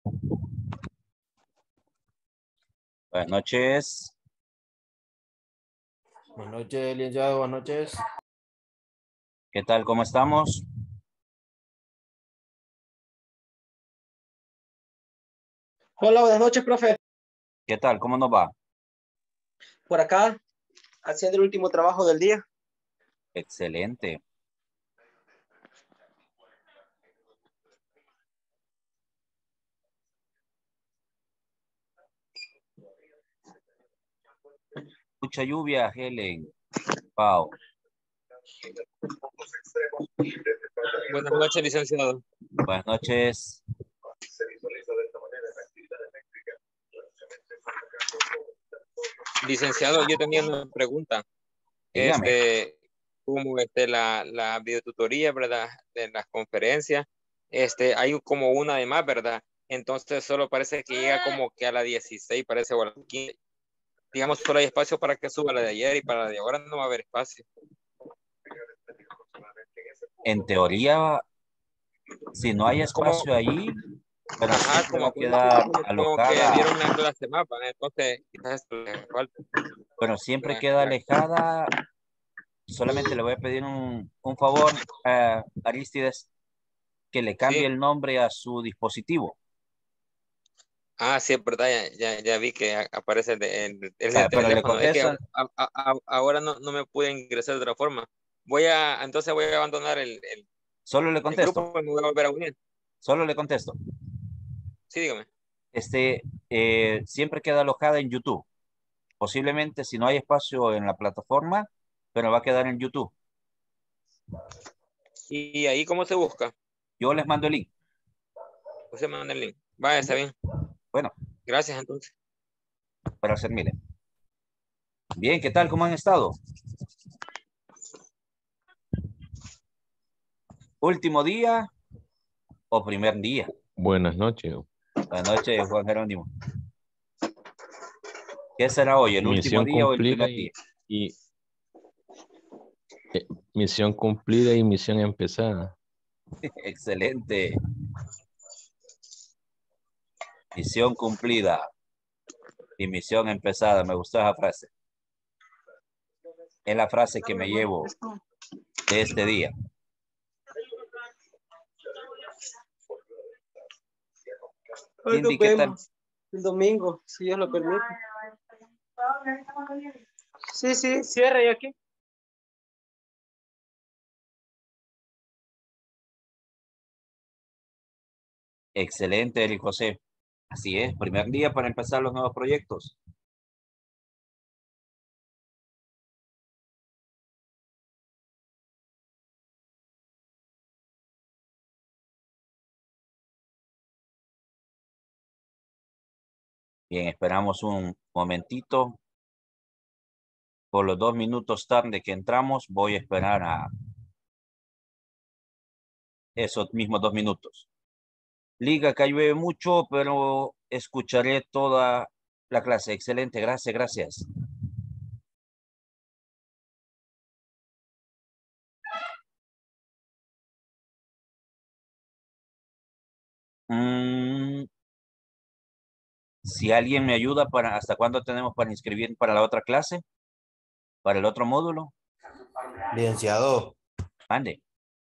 Buenas noches. Buenas noches, licenciado. Buenas noches. ¿Qué tal? ¿Cómo estamos? Hola, buenas noches, profe. ¿Qué tal? ¿Cómo nos va? Por acá, haciendo el último trabajo del día. Excelente. Mucha lluvia, Helen. Wow. Buenas noches, licenciado. Buenas noches. Licenciado, yo tenía una pregunta. Dígame. Como la videotutoría, ¿verdad? De las conferencias, hay como una de más, ¿verdad? Entonces solo parece que llega como que a la 16, parece, o a la 15. Digamos, solo hay espacio para que suba la de ayer y para la de ahora no va a haber espacio. En teoría, si no hay espacio ahí, pero Ajá, siempre va a como quedar que dieron alojada. una clase más, ¿verdad? Entonces quizás esto le falta. Pero siempre queda alejada. Solamente le voy a pedir un favor a Aristides, que le cambie Sí. el nombre a su dispositivo. Ah, sí, es verdad, ya vi que aparece el Pero le teléfono. Es que contesto. ahora no me pude ingresar de otra forma. Entonces voy a abandonar Solo le el grupo contesto. y me voy a volver a unir. Solo le contesto. Sí, dígame. Siempre queda alojada en YouTube. Posiblemente si no hay espacio en la plataforma, pero va a quedar en YouTube. ¿Y ahí cómo se busca? Yo les mando el link. Usted manda el link. Vaya, está bien. Bueno, Gracias, entonces. para servirle. Bien, ¿qué tal? ¿Cómo han estado? ¿Último día o primer día? Buenas noches. Buenas noches, Juan Jerónimo. ¿Qué será hoy? ¿El último Misión día o el cumplida primer día? Misión cumplida y misión empezada. Excelente. Misión cumplida y misión empezada. Me gustó esa frase. Es la frase que me llevo de este día. Hoy nos Cindy, ¿qué tal? vemos el domingo, si Dios lo permite. Sí, cierre ya aquí. Excelente, Eric José. Así es, primer día para empezar los nuevos proyectos. Bien, esperamos un momentito. Por los 2 minutos tarde que entramos, voy a esperar a esos mismos 2 minutos. Liga, acá llueve mucho, pero escucharé toda la clase. Excelente, gracias, gracias. Si alguien me ayuda ¿hasta cuándo tenemos para inscribir para la otra clase? ¿Para el otro módulo? Licenciado, Mande.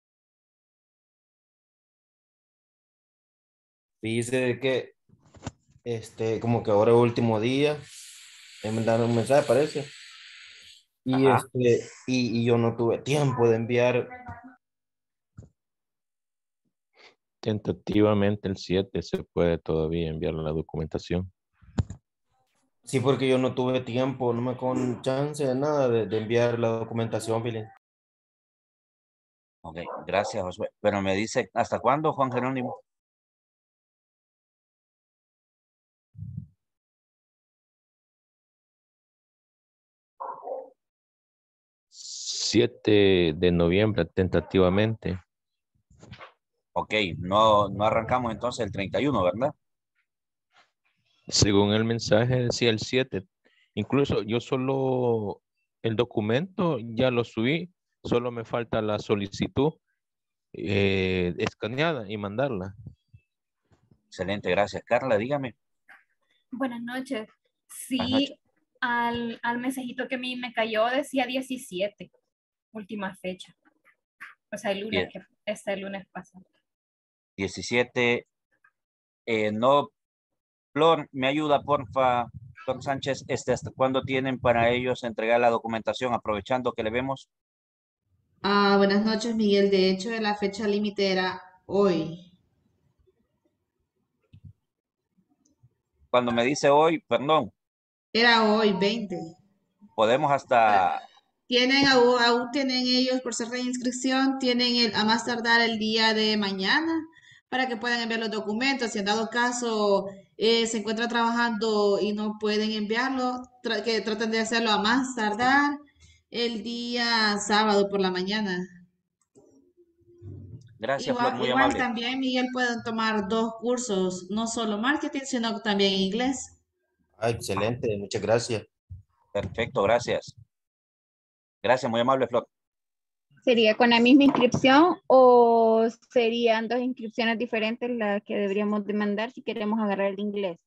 fíjese de que como que ahora es último día, me mandaron un mensaje, parece. Y Ajá. y yo no tuve tiempo de enviar. Tentativamente el 7 se puede todavía enviar la documentación. Sí, porque yo no tuve tiempo, no me con chance de nada de enviar la documentación, Billy. Ok, gracias, Josué. Pero me dice, ¿hasta cuándo, Juan Jerónimo? 7 de noviembre, tentativamente. Ok, no arrancamos entonces el 31, ¿verdad? Según el mensaje decía el 7. Incluso yo solo el documento ya lo subí, solo me falta la solicitud escaneada y mandarla. Excelente, gracias. Carla, dígame. Buenas noches. Buenas noches. Sí, al mensajito que a mí me cayó decía 17, última fecha. O sea, el lunes, Bien. el lunes pasado. 17. No, Flor, me ayuda, porfa, Flor Sánchez, ¿hasta cuándo tienen para ellos entregar la documentación, aprovechando que le vemos? Buenas noches, Miguel. De hecho, la fecha límite era hoy. Cuando me dice hoy, perdón, Era hoy, 20. podemos hasta, Aún tienen ellos, por ser reinscripción, tienen a más tardar el día de mañana para que puedan enviar los documentos. Si en dado caso se encuentran trabajando y no pueden enviarlo, que traten de hacerlo a más tardar el día sábado por la mañana. gracias, Flor, muy Igual amable. también, Miguel, pueden tomar dos cursos, no solo marketing, sino también inglés. Excelente, muchas gracias. Perfecto, gracias. Gracias, muy amable, Flor. ¿Sería con la misma inscripción o serían dos inscripciones diferentes las que deberíamos demandar si queremos agarrar el inglés?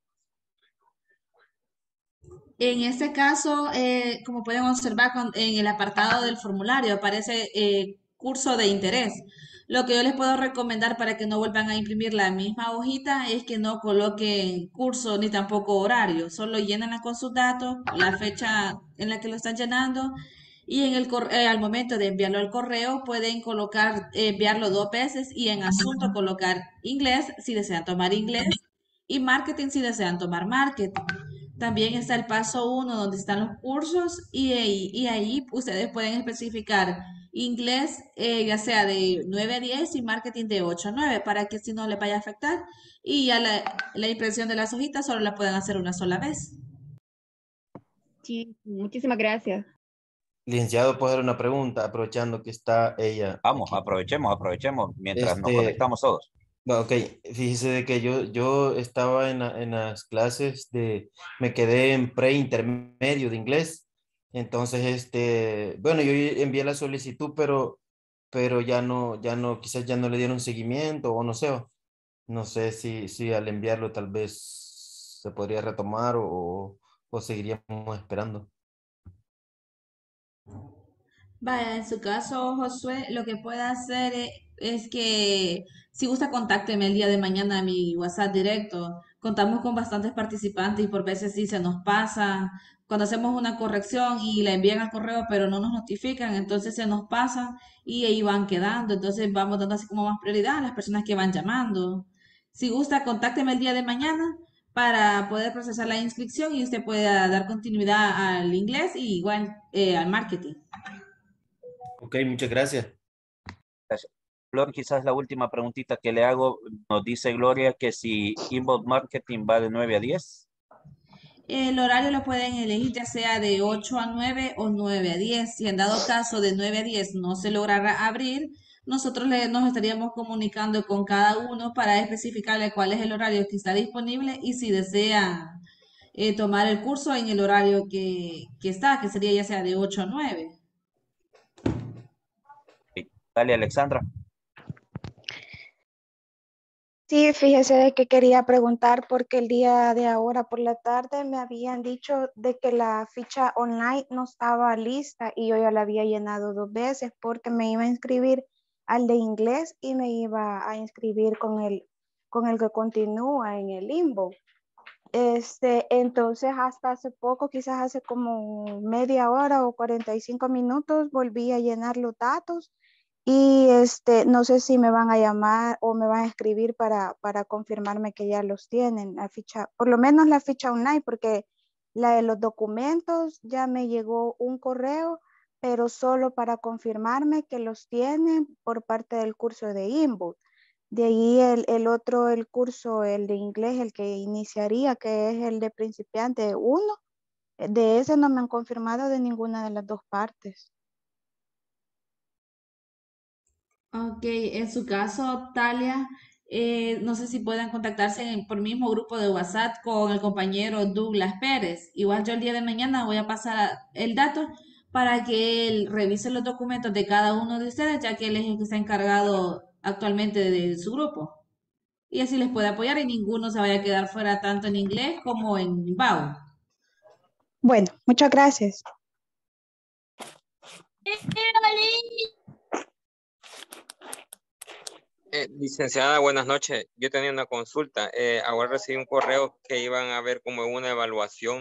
En este caso, como pueden observar en el apartado del formulario, aparece curso de interés. Lo que yo les puedo recomendar para que no vuelvan a imprimir la misma hojita es que no coloquen curso ni tampoco horario, solo llenenla con sus datos, la fecha en la que lo están llenando y al momento de enviarlo al correo pueden enviarlo 2 veces y en asunto colocar inglés si desean tomar inglés y marketing si desean tomar marketing. También está el paso 1 donde están los cursos y ahí ustedes pueden especificar inglés ya sea de 9 a 10 y marketing de 8 a 9 para que si no les vaya a afectar y ya la impresión de las hojitas solo la puedan hacer una sola vez. Sí, muchísimas gracias. Licenciado, puedo hacer una pregunta, aprovechando que está ella Vamos, aquí. aprovechemos mientras nos Este, conectamos todos. bueno, ok, fíjese de que yo estaba en las clases me quedé en pre-intermedio de inglés. Entonces, bueno, yo envié la solicitud, pero quizás ya no le dieron seguimiento o no sé, no sé si al enviarlo tal vez se podría retomar o seguiríamos esperando. Vaya, en su caso, Josué, lo que puede hacer es que si gusta, contácteme el día de mañana a mi WhatsApp directo. Contamos con bastantes participantes y por veces sí se nos pasa. Cuando hacemos una corrección y la envían al correo, pero no nos notifican, entonces se nos pasa y ahí van quedando. Entonces vamos dando así como más prioridad a las personas que van llamando. Si gusta, contácteme el día de mañana para poder procesar la inscripción y usted pueda dar continuidad al inglés y igual al marketing. Ok, muchas gracias. Gracias. Flor, quizás la última preguntita que le hago, nos dice Gloria que si inbound marketing va de 9 a 10. El horario lo pueden elegir ya sea de 8 a 9 o 9 a 10. Si en dado caso de 9 a 10 no se lograra abrir, nosotros nos estaríamos comunicando con cada uno para especificarle cuál es el horario que está disponible y si desea tomar el curso en el horario que está, que sería ya sea de 8 a 9. Dale, Alexandra. Sí, fíjese de que quería preguntar porque el día de ahora por la tarde me habían dicho de que la ficha online no estaba lista y yo ya la había llenado 2 veces porque me iba a inscribir al de inglés y me iba a inscribir con el que continúa en el limbo. Entonces hasta hace poco, quizás hace como media hora o 45 minutos, volví a llenar los datos y no sé si me van a llamar o me van a escribir para confirmarme que ya los tienen, la ficha, por lo menos la ficha online, porque la de los documentos ya me llegó un correo, pero solo para confirmarme que los tienen por parte del curso de Inbound. De ahí el otro, el curso, el de inglés, el que iniciaría, que es el de principiante 1, de ese no me han confirmado de ninguna de las dos partes. Ok, en su caso, Talia, no sé si puedan contactarse por mismo grupo de WhatsApp con el compañero Douglas Pérez. Igual yo el día de mañana voy a pasar el dato para que él revise los documentos de cada uno de ustedes, ya que él es el que está encargado actualmente de su grupo. y así les puede apoyar y ninguno se vaya a quedar fuera tanto en inglés como en BAU. Bueno, muchas gracias. Licenciada, buenas noches. Yo tenía una consulta. Ahora recibí un correo que iban a ver como una evaluación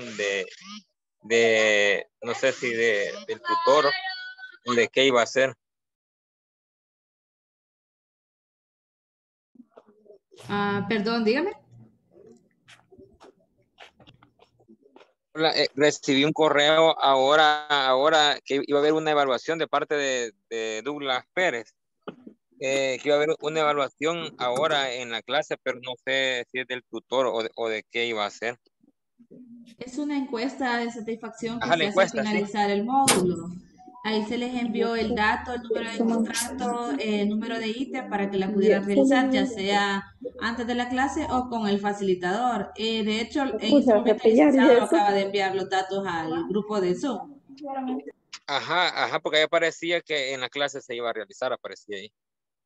no sé si del tutor o de qué iba a ser. Perdón, dígame. Recibí un correo ahora que iba a haber una evaluación de parte de Douglas Pérez. Que iba a haber una evaluación ahora en la clase, pero no sé si es del tutor o de qué iba a ser. Es una encuesta de satisfacción que Ajá, la se hace al encuesta, sí. finalizar el módulo. Ahí se les envió el dato, el número de contrato, el número de ítem para que la pudieran realizar, ya sea antes de la clase o con el facilitador. De hecho, en este momento el licenciado acaba de enviar los datos al grupo de Zoom. Ajá, porque ahí aparecía que en la clase se iba a realizar, aparecía ahí.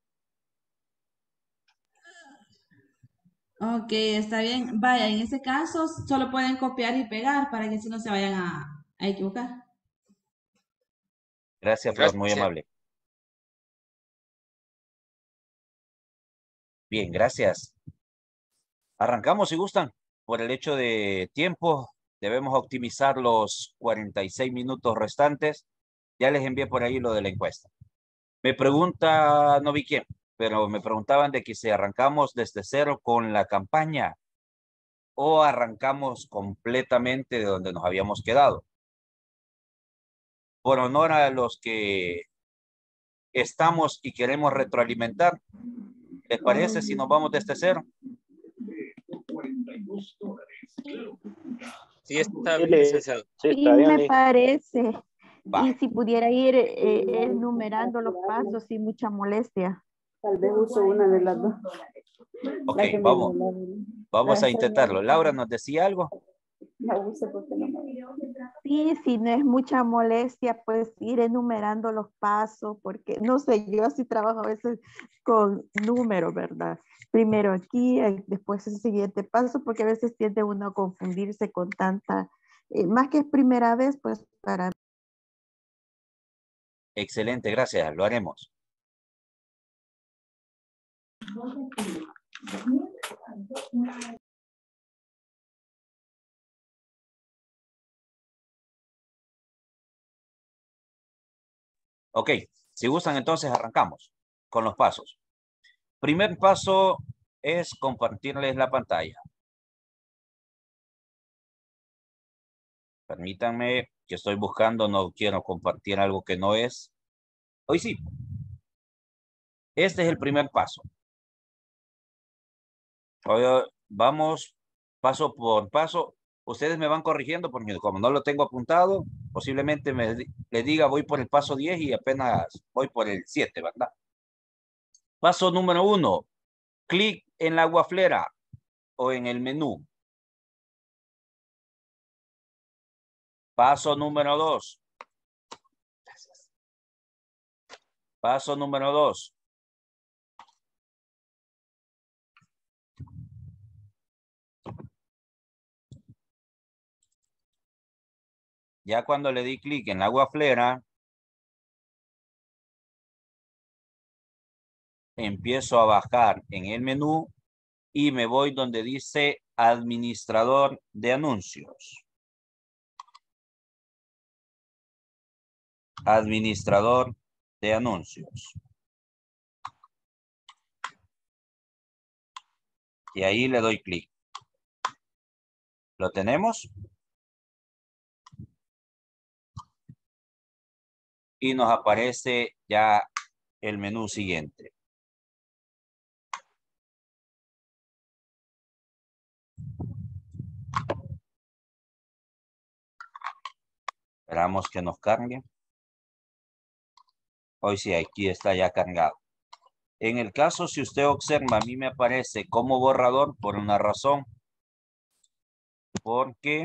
Ok, está bien. Vaya, en ese caso solo pueden copiar y pegar para que así no se vayan a equivocar. Gracias, Flor, muy Gracias. amable. Bien, gracias. Arrancamos si gustan. Por el hecho de tiempo, debemos optimizar los 46 minutos restantes. Ya les envié por ahí lo de la encuesta. Me pregunta, no vi quién, pero me preguntaban de que si arrancamos desde cero con la campaña o arrancamos completamente de donde nos habíamos quedado. Por honor a los que estamos y queremos retroalimentar, ¿les parece si nos vamos desde cero? Sí, está bien, licenciado. Sí, Sí, está bien, me Lee. parece. Va. Y si pudiera ir enumerando los pasos sin mucha molestia. Tal vez uso una de las dos. Ok, La que me vamos. dio Vamos la a intentarlo. Laura nos decía algo. La uso porque no me dio. Sí, si no es mucha molestia, pues ir enumerando los pasos, porque no sé, yo así trabajo a veces con números, ¿verdad? Primero aquí, después el siguiente paso, porque a veces tiende uno a confundirse con tanta, más que es primera vez, pues para... Excelente, gracias. Lo haremos. Ok, si gustan entonces arrancamos con los pasos. Primer paso es compartirles la pantalla. Permítanme que estoy buscando, no quiero compartir algo que no es. Hoy sí. Este es el primer paso. Hoy vamos paso por paso. Ustedes me van corrigiendo porque como no lo tengo apuntado, posiblemente le diga voy por el paso 10 y apenas voy por el 7, ¿verdad? Paso número 1. Clic en la guaflera o en el menú. Paso número 2. Paso número 2. Ya cuando le di clic en la guaflera, empiezo a bajar en el menú y me voy donde dice administrador de anuncios. Administrador de anuncios. Y ahí le doy clic. ¿Lo tenemos? Y nos aparece ya el menú siguiente. Esperamos que nos cargue. Hoy sí, aquí está ya cargado. En el caso, si usted observa, a mí me aparece como borrador por una razón. Porque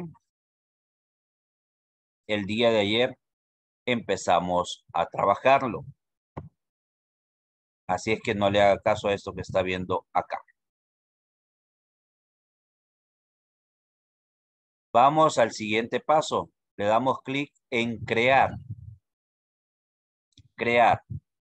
el día de ayer empezamos a trabajarlo. Así es que no le haga caso a esto que está viendo acá. Vamos al siguiente paso. Le damos clic en crear. Crear.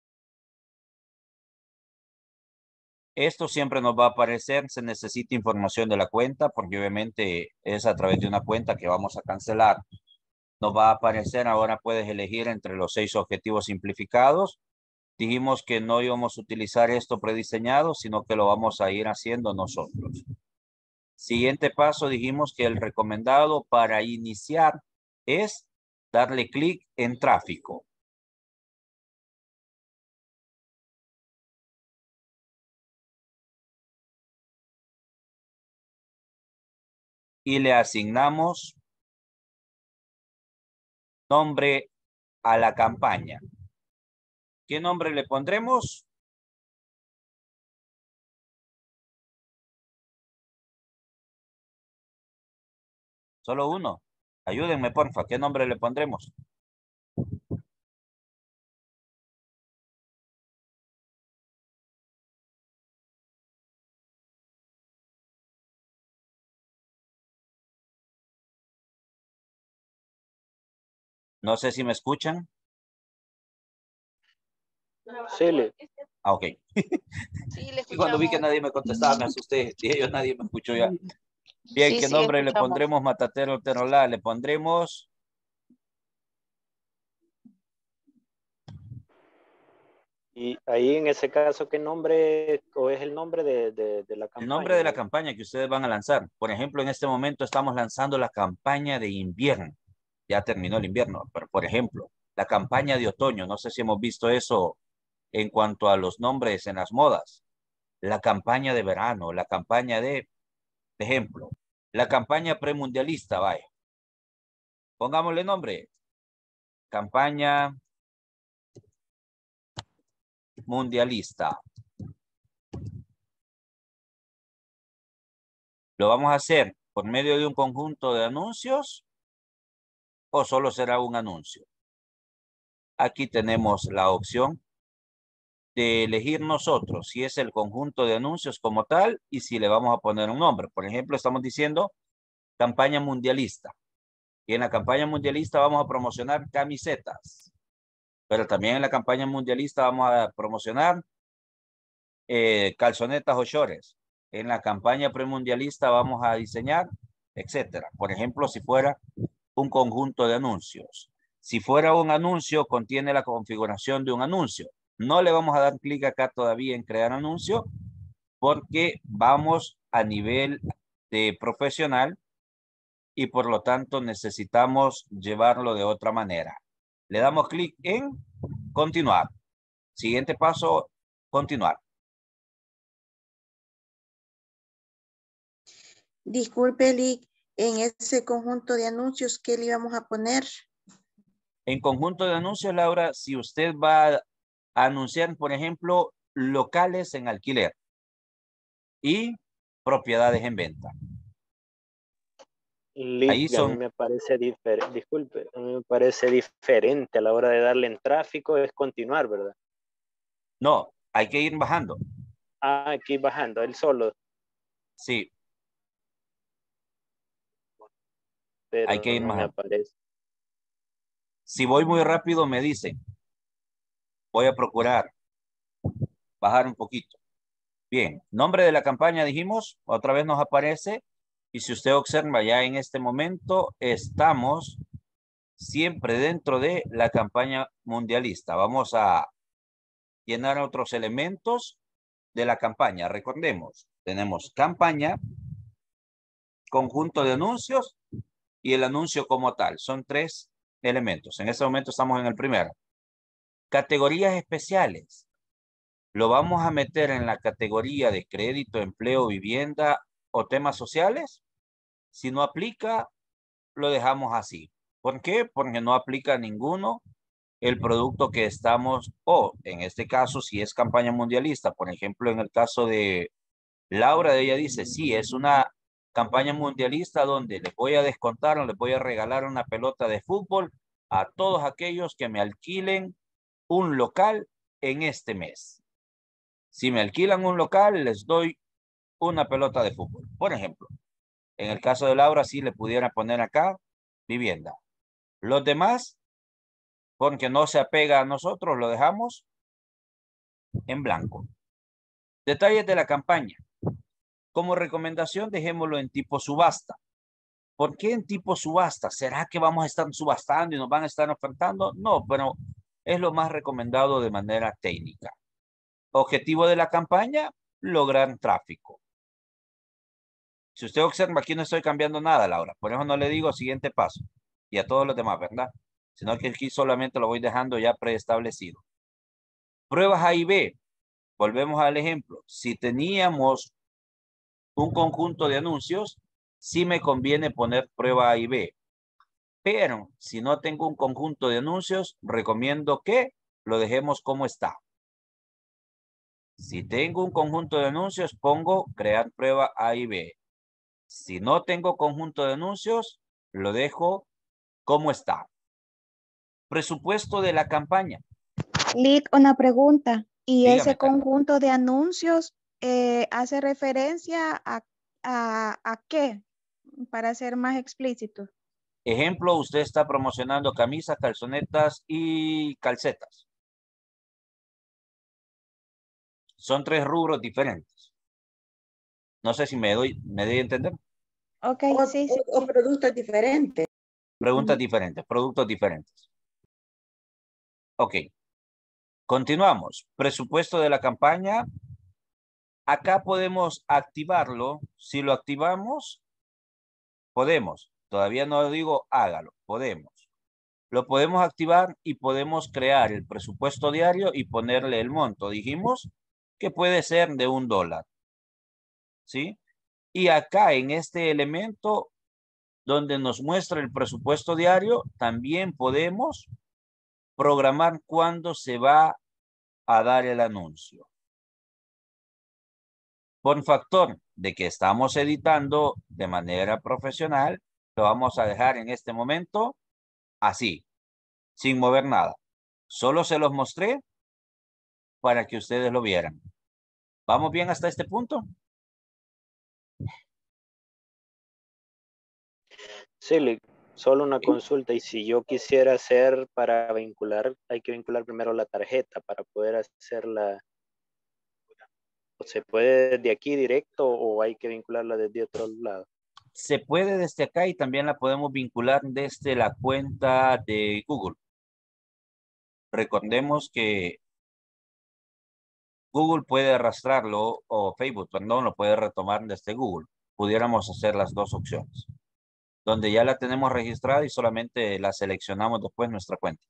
Esto siempre nos va a aparecer, se necesita información de la cuenta, porque obviamente es a través de una cuenta que vamos a cancelar. Nos va a aparecer, ahora puedes elegir entre los 6 objetivos simplificados. Dijimos que no íbamos a utilizar esto prediseñado, sino que lo vamos a ir haciendo nosotros. Siguiente paso, dijimos que el recomendado para iniciar es darle clic en tráfico. Y le asignamos nombre a la campaña. ¿Qué nombre le pondremos? Solo uno. Ayúdenme, porfa. ¿Qué nombre le pondremos? No sé si me escuchan. Cele. Ah, ok. Sí, le Y cuando vi que escuchamos. nadie me contestaba, me asusté. Dije yo, nadie me escuchó ya. Bien, Sí, ¿qué sí, le nombre le escuchamos. pondremos? Matatero Terolá. Le pondremos... Y ahí en ese caso, ¿qué nombre o es el nombre de la campaña? El nombre de la campaña que ustedes van a lanzar. Por ejemplo, en este momento estamos lanzando la campaña de invierno. Ya terminó el invierno, pero por ejemplo, la campaña de otoño. No sé si hemos visto eso en cuanto a los nombres en las modas. La campaña de verano, la campaña de ejemplo, la campaña premundialista, vaya. Pongámosle nombre. Campaña mundialista. ¿Lo vamos a hacer por medio de un conjunto de anuncios o solo será un anuncio? Aquí tenemos la opción de elegir nosotros si es el conjunto de anuncios como tal y si le vamos a poner un nombre. Por ejemplo, estamos diciendo campaña mundialista. Y en la campaña mundialista vamos a promocionar camisetas. Pero también en la campaña mundialista vamos a promocionar calzonetas o shorts. En la campaña premundialista vamos a diseñar, etcétera. Por ejemplo, si fuera un conjunto de anuncios. Si fuera un anuncio, contiene la configuración de un anuncio. No le vamos a dar clic acá todavía en crear anuncio porque vamos a nivel de profesional y por lo tanto necesitamos llevarlo de otra manera. Le damos clic en continuar. Siguiente paso, continuar. Disculpe, Lick, en ese conjunto de anuncios, ¿qué le íbamos a poner? En conjunto de anuncios, Laura, si usted va a anunciar, por ejemplo, locales en alquiler y propiedades en venta. Lick, Ahí a mí son... me parece diferente, disculpe, a mí me parece diferente a la hora de darle en tráfico, es continuar, ¿verdad? No, hay que ir bajando. Ah, aquí bajando, él solo. Sí. Pero Hay que ir no me bajando. aparece. Si voy muy rápido, me dicen. Voy a procurar bajar un poquito. Bien, nombre de la campaña dijimos, otra vez nos aparece. Y si usted observa ya en este momento, estamos siempre dentro de la campaña mundialista. Vamos a llenar otros elementos de la campaña. Recordemos, tenemos campaña, conjunto de anuncios y el anuncio como tal. Son 3 elementos. En este momento estamos en el primero. Categorías especiales. ¿Lo vamos a meter en la categoría de crédito, empleo, vivienda o temas sociales? Si no aplica, lo dejamos así. ¿Por qué? Porque no aplica ninguno el producto que estamos, o en este caso, si es campaña mundialista, por ejemplo, en el caso de Laura, ella dice, sí, es una campaña mundialista donde les voy a descontar o les voy a regalar una pelota de fútbol a todos aquellos que me alquilen un local en este mes. Si me alquilan un local, les doy una pelota de fútbol, por ejemplo. En el caso de Laura, sí le pudiera poner acá vivienda. Los demás, porque no se apega a nosotros, lo dejamos en blanco. Detalles de la campaña. Como recomendación, dejémoslo en tipo subasta. ¿Por qué en tipo subasta? ¿Será que vamos a estar subastando y nos van a estar ofertando? No, pero es lo más recomendado de manera técnica. Objetivo de la campaña, lograr tráfico. Si usted observa, aquí no estoy cambiando nada, Laura. Por eso no le digo siguiente paso. Y a todos los demás, ¿verdad? Sino que aquí solamente lo voy dejando ya preestablecido. Pruebas A y B. Volvemos al ejemplo. Si teníamos un conjunto de anuncios, sí me conviene poner prueba A y B. Pero si no tengo un conjunto de anuncios, recomiendo que lo dejemos como está. Si tengo un conjunto de anuncios, pongo crear prueba A y B. Si no tengo conjunto de anuncios, lo dejo como está. Presupuesto de la campaña. Lick, una pregunta. ¿Y Dígame, ese Carmen. conjunto de anuncios hace referencia a qué? Para ser más explícito. Ejemplo, usted está promocionando camisas, calzonetas y calcetas. Son 3 rubros diferentes. No sé si me doy a entender. Ok, O, sí, sí, o sí. productos diferentes. Preguntas diferentes, productos diferentes. Ok. Continuamos. Presupuesto de la campaña. Acá podemos activarlo. Si lo activamos, podemos. Todavía no digo hágalo. Podemos. Lo podemos activar y podemos crear el presupuesto diario y ponerle el monto. Dijimos que puede ser de $1. ¿Sí? Y acá en este elemento donde nos muestra el presupuesto diario, también podemos programar cuándo se va a dar el anuncio. Por factor de que estamos editando de manera profesional, lo vamos a dejar en este momento así, sin mover nada. Solo se los mostré para que ustedes lo vieran. ¿Vamos bien hasta este punto? Sí, solo una Sí. consulta. Y si yo quisiera hacer para vincular, hay que vincular primero la tarjeta para poder hacerla. ¿Se puede de aquí directo o hay que vincularla desde otro lado? Se puede desde acá y también la podemos vincular desde la cuenta de Google. Recordemos que Google puede arrastrarlo o Facebook, perdón, lo puede retomar desde Google. Pudiéramos hacer las dos opciones. Donde ya la tenemos registrada y solamente la seleccionamos después nuestra cuenta.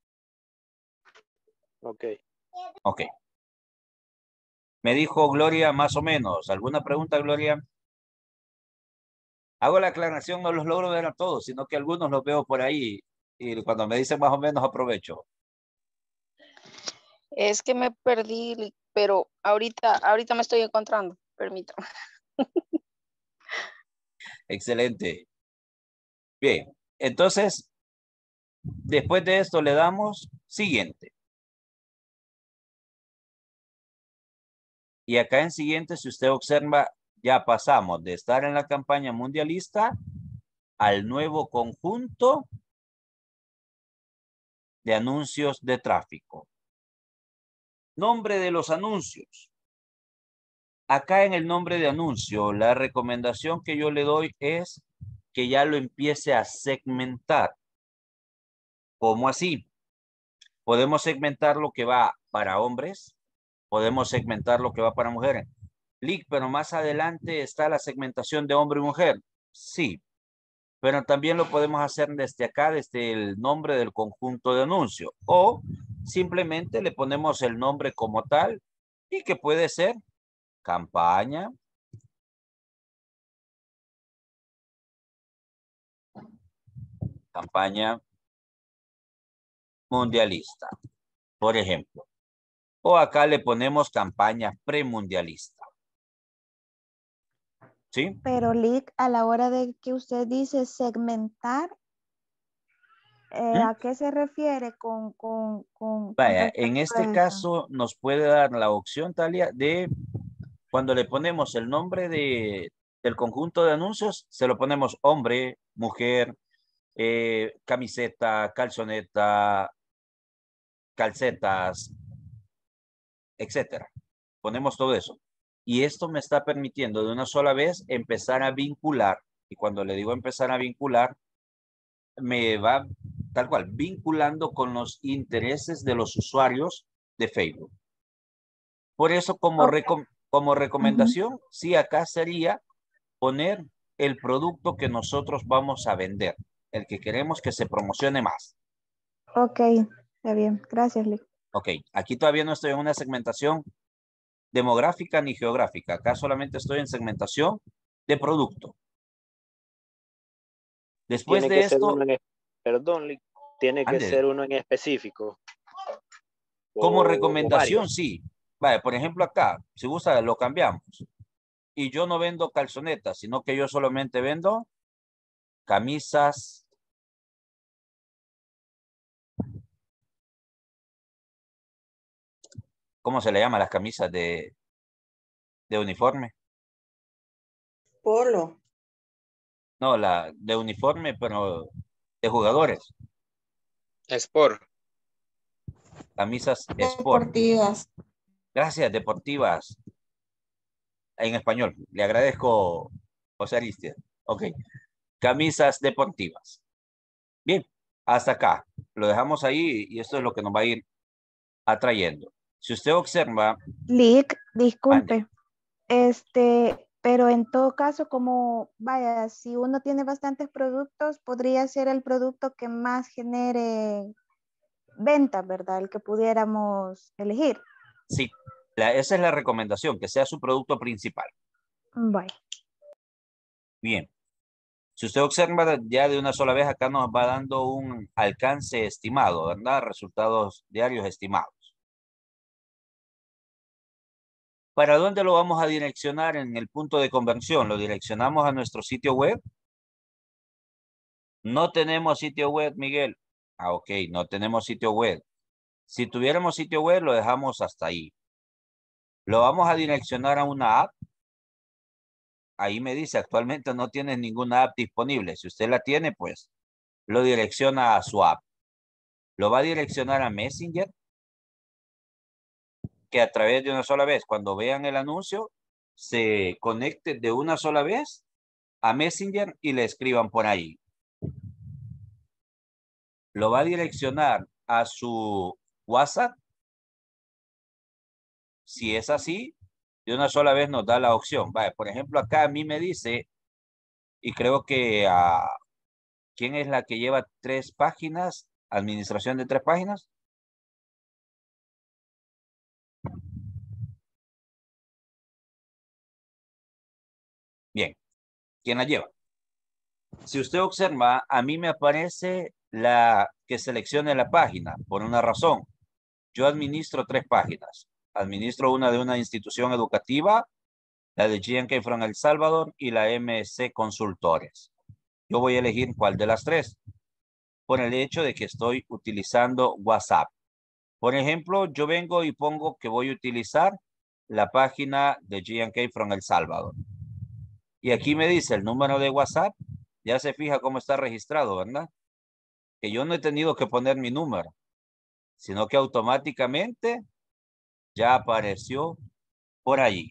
Ok. Ok. Me dijo Gloria más o menos. ¿Alguna pregunta, Gloria? Hago la aclaración, no los logro ver a todos, sino que algunos los veo por ahí y cuando me dicen más o menos aprovecho. Es que me perdí, pero ahorita me estoy encontrando. Permítame. Excelente. Bien, entonces, después de esto le damos siguiente. Y acá en siguiente, si usted observa, ya pasamos de estar en la campaña mundialista al nuevo conjunto de anuncios de tráfico. Nombre de los anuncios. Acá en el nombre de anuncio, la recomendación que yo le doy es que ya lo empiece a segmentar. ¿Cómo así? Podemos segmentar lo que va para hombres, podemos segmentar lo que va para mujeres. Lick, pero más adelante está la segmentación de hombre y mujer. Sí, pero también lo podemos hacer desde acá, desde el nombre del conjunto de anuncio. O simplemente le ponemos el nombre como tal y que puede ser campaña, campaña mundialista, por ejemplo. O acá le ponemos campaña premundialista. ¿Sí? Pero Lick, a la hora de que usted dice segmentar, ¿a qué se refiere con Vaya, en respecto este a eso? caso nos puede dar la opción, Talia, de cuando le ponemos el nombre de del conjunto de anuncios se lo ponemos hombre, mujer, camiseta, calzoneta, calcetas, etcétera. Ponemos todo eso. Y esto me está permitiendo de una sola vez empezar a vincular. Y cuando le digo empezar a vincular, me va tal cual, vinculando con los intereses de los usuarios de Facebook. Por eso, como recomendación, sí, acá sería poner el producto que nosotros vamos a vender, el que queremos que se promocione más. Ok, está bien. Gracias, Lick. Ok, aquí todavía no estoy en una segmentación demográfica ni geográfica. Acá solamente estoy en segmentación de producto. Después Tiene de que ser esto, uno perdón, Lick, tiene que ándele. ser uno en específico. Como O recomendación, varios. sí. Vale, por ejemplo, acá, si gusta, lo cambiamos. Y yo no vendo calzonetas, sino que yo solamente vendo camisas. ¿Cómo se le llama las camisas de uniforme? Polo. No, la de uniforme, pero de jugadores. Sport. Camisas sport. Deportivas. Gracias, deportivas. En español. Le agradezco, José Aristia. Ok. Camisas deportivas. Bien, hasta acá. Lo dejamos ahí y esto es lo que nos va a ir atrayendo. Si usted observa... Lick, disculpe. Pero en todo caso, como, vaya, si uno tiene bastantes productos, podría ser el producto que más genere ventas, ¿verdad? El que pudiéramos elegir. Sí, esa es la recomendación, que sea su producto principal. Vaya. Bien. Si usted observa ya de una sola vez, acá nos va dando un alcance estimado, ¿verdad? Resultados diarios estimados. ¿Para dónde lo vamos a direccionar en el punto de conversión? ¿Lo direccionamos a nuestro sitio web? No tenemos sitio web, Miguel. Ah, ok, no tenemos sitio web. Si tuviéramos sitio web, lo dejamos hasta ahí. ¿Lo vamos a direccionar a una app? Ahí me dice, actualmente no tiene ninguna app disponible. Si usted la tiene, pues lo direcciona a su app. ¿Lo va a direccionar a Messenger? Que a través de una sola vez, cuando vean el anuncio, se conecte de una sola vez a Messenger y le escriban por ahí. ¿Lo va a direccionar a su WhatsApp? Si es así, de una sola vez nos da la opción. Vale, por ejemplo, acá a mí me dice, y creo que ¿quién es la que lleva 3 páginas? Administración de 3 páginas. Bien, ¿quién la lleva? Si usted observa, a mí me aparece la que seleccione la página por una razón. Yo administro 3 páginas. Administro una de una institución educativa, la de G&K from El Salvador y la MC Consultores. Yo voy a elegir cuál de las 3 por el hecho de que estoy utilizando WhatsApp. Por ejemplo, yo vengo y pongo que voy a utilizar la página de G&K from El Salvador. Y aquí me dice el número de WhatsApp. Ya se fija cómo está registrado, ¿verdad? Que yo no he tenido que poner mi número, sino que automáticamente ya apareció por allí.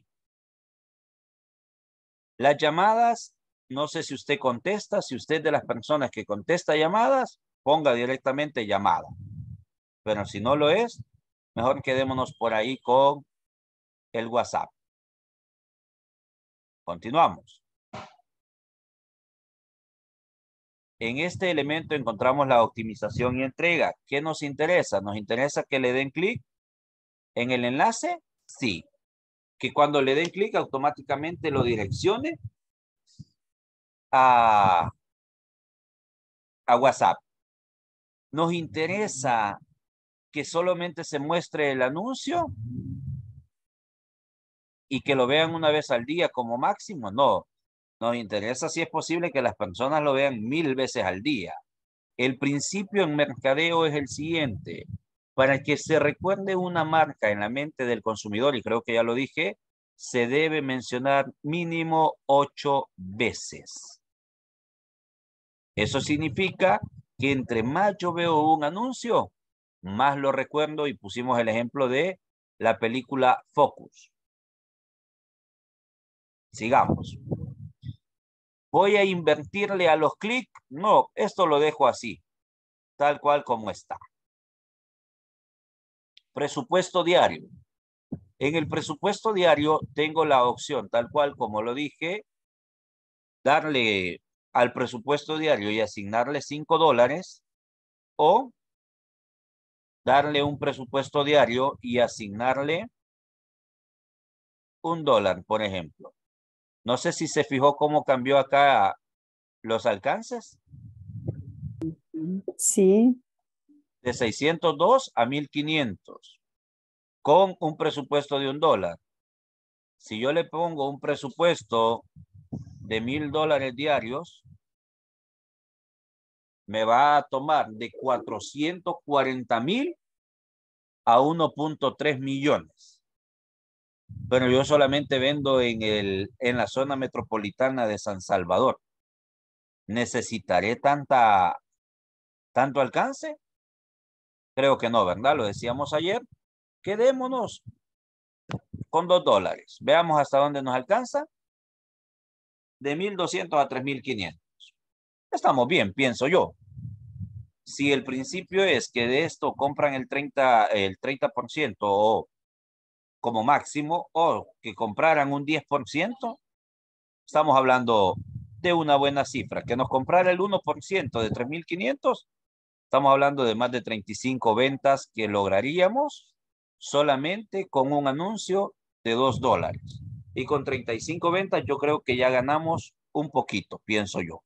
Las llamadas, no sé si usted contesta, si usted de las personas que contesta llamadas, ponga directamente llamada. Pero si no lo es, mejor quedémonos por ahí con el WhatsApp. Continuamos. En este elemento encontramos la optimización y entrega. ¿Qué nos interesa? ¿Nos interesa que le den clic en el enlace? Sí. Que cuando le den clic automáticamente lo direccione a WhatsApp. ¿Nos interesa que solamente se muestre el anuncio y que lo vean una vez al día como máximo? No. Nos interesa si es posible que las personas lo vean 1000 veces al día. El principio en mercadeo es el siguiente. Para que se recuerde una marca en la mente del consumidor, y creo que ya lo dije, se debe mencionar mínimo 8 veces. Eso significa que entre más yo veo un anuncio, más lo recuerdo, y pusimos el ejemplo de la película Focus. Sigamos. ¿Voy a invertirle a los clics? No, esto lo dejo así, tal cual como está. Presupuesto diario. En el presupuesto diario tengo la opción, tal cual como lo dije, darle al presupuesto diario y asignarle $5 o darle un presupuesto diario y asignarle $1, por ejemplo. No sé si se fijó cómo cambió acá los alcances. Sí. De 602 a 1500 con un presupuesto de $1. Si yo le pongo un presupuesto de $1000 diarios, me va a tomar de 440,000 a 1.3 millones. Pero yo solamente vendo en la zona metropolitana de San Salvador. ¿Necesitaré tanto alcance? Creo que no, ¿verdad? Lo decíamos ayer. Quedémonos con $2. Veamos hasta dónde nos alcanza. De 1200 a 3500. Estamos bien, pienso yo. Si el principio es que de esto compran el 30% o como máximo, o que compraran un 10%, estamos hablando de una buena cifra. Que nos comprara el 1% de 3500, estamos hablando de más de 35 ventas que lograríamos solamente con un anuncio de $2. Y con 35 ventas yo creo que ya ganamos un poquito, pienso yo.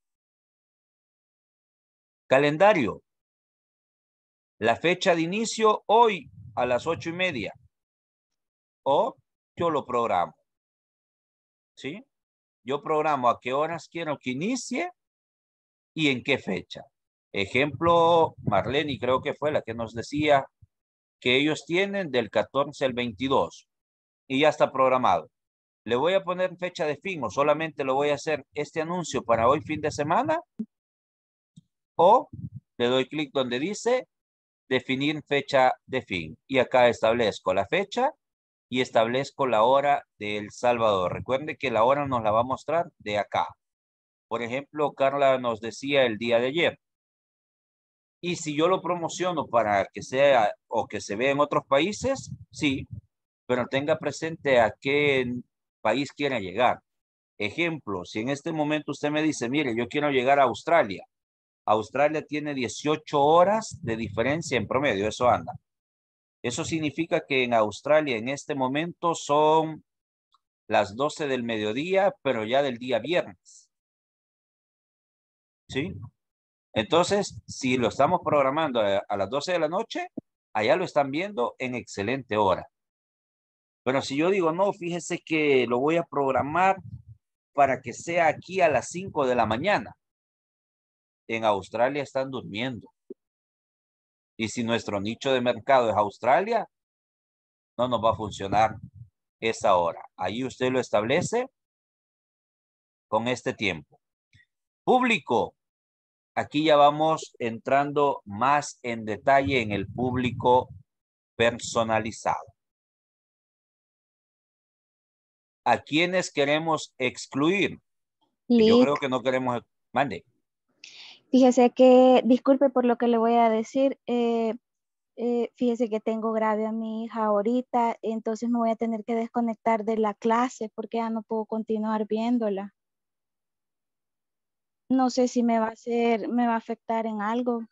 Calendario. La fecha de inicio hoy a las 8:30. O yo lo programo. ¿Sí? Yo programo a qué horas quiero que inicie y en qué fecha. Ejemplo, Marlene creo que fue la que nos decía que ellos tienen del 14 al 22 y ya está programado. ¿Le voy a poner fecha de fin o solamente lo voy a hacer este anuncio para hoy fin de semana? O le doy clic donde dice definir fecha de fin. Y acá establezco la fecha y establezco la hora de El Salvador. Recuerde que la hora nos la va a mostrar de acá. Por ejemplo, Carla nos decía el día de ayer. Y si yo lo promociono para que sea o que se vea en otros países, sí, pero tenga presente a qué país quiera llegar. Ejemplo, si en este momento usted me dice, mire, yo quiero llegar a Australia. Australia tiene 18 horas de diferencia en promedio, eso anda. Eso significa que en Australia en este momento son las 12 del mediodía, pero ya del día viernes. ¿Sí? Entonces, si lo estamos programando a las 12 de la noche, allá lo están viendo en excelente hora. Pero si yo digo, no, fíjese que lo voy a programar para que sea aquí a las 5 de la mañana. En Australia están durmiendo. Y si nuestro nicho de mercado es Australia, no nos va a funcionar esa hora. Ahí usted lo establece con este tiempo. Público. Aquí ya vamos entrando más en detalle en el público personalizado. ¿A quiénes queremos excluir? Yo creo que no queremos. Mande. Fíjese que, disculpe por lo que le voy a decir, fíjese que tengo grave a mi hija ahorita, entonces me voy a tener que desconectar de la clase porque ya no puedo continuar viéndola. No sé si me va a afectar en algo.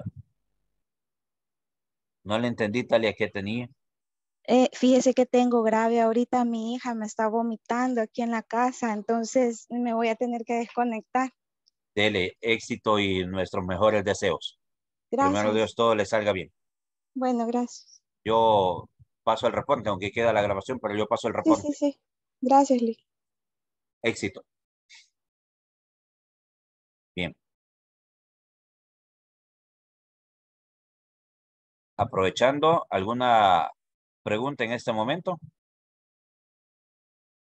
No le entendí, Talia, ¿qué tenía? Fíjese que tengo grave ahorita, mi hija me está vomitando aquí en la casa, entonces me voy a tener que desconectar. Dele éxito y nuestros mejores deseos. Gracias. Primero Dios, todo le salga bien. Bueno, gracias. Yo paso el reporte, aunque queda la grabación, pero yo paso el reporte. Sí. Gracias, Lee. Éxito. Bien. Aprovechando, ¿alguna pregunta en este momento?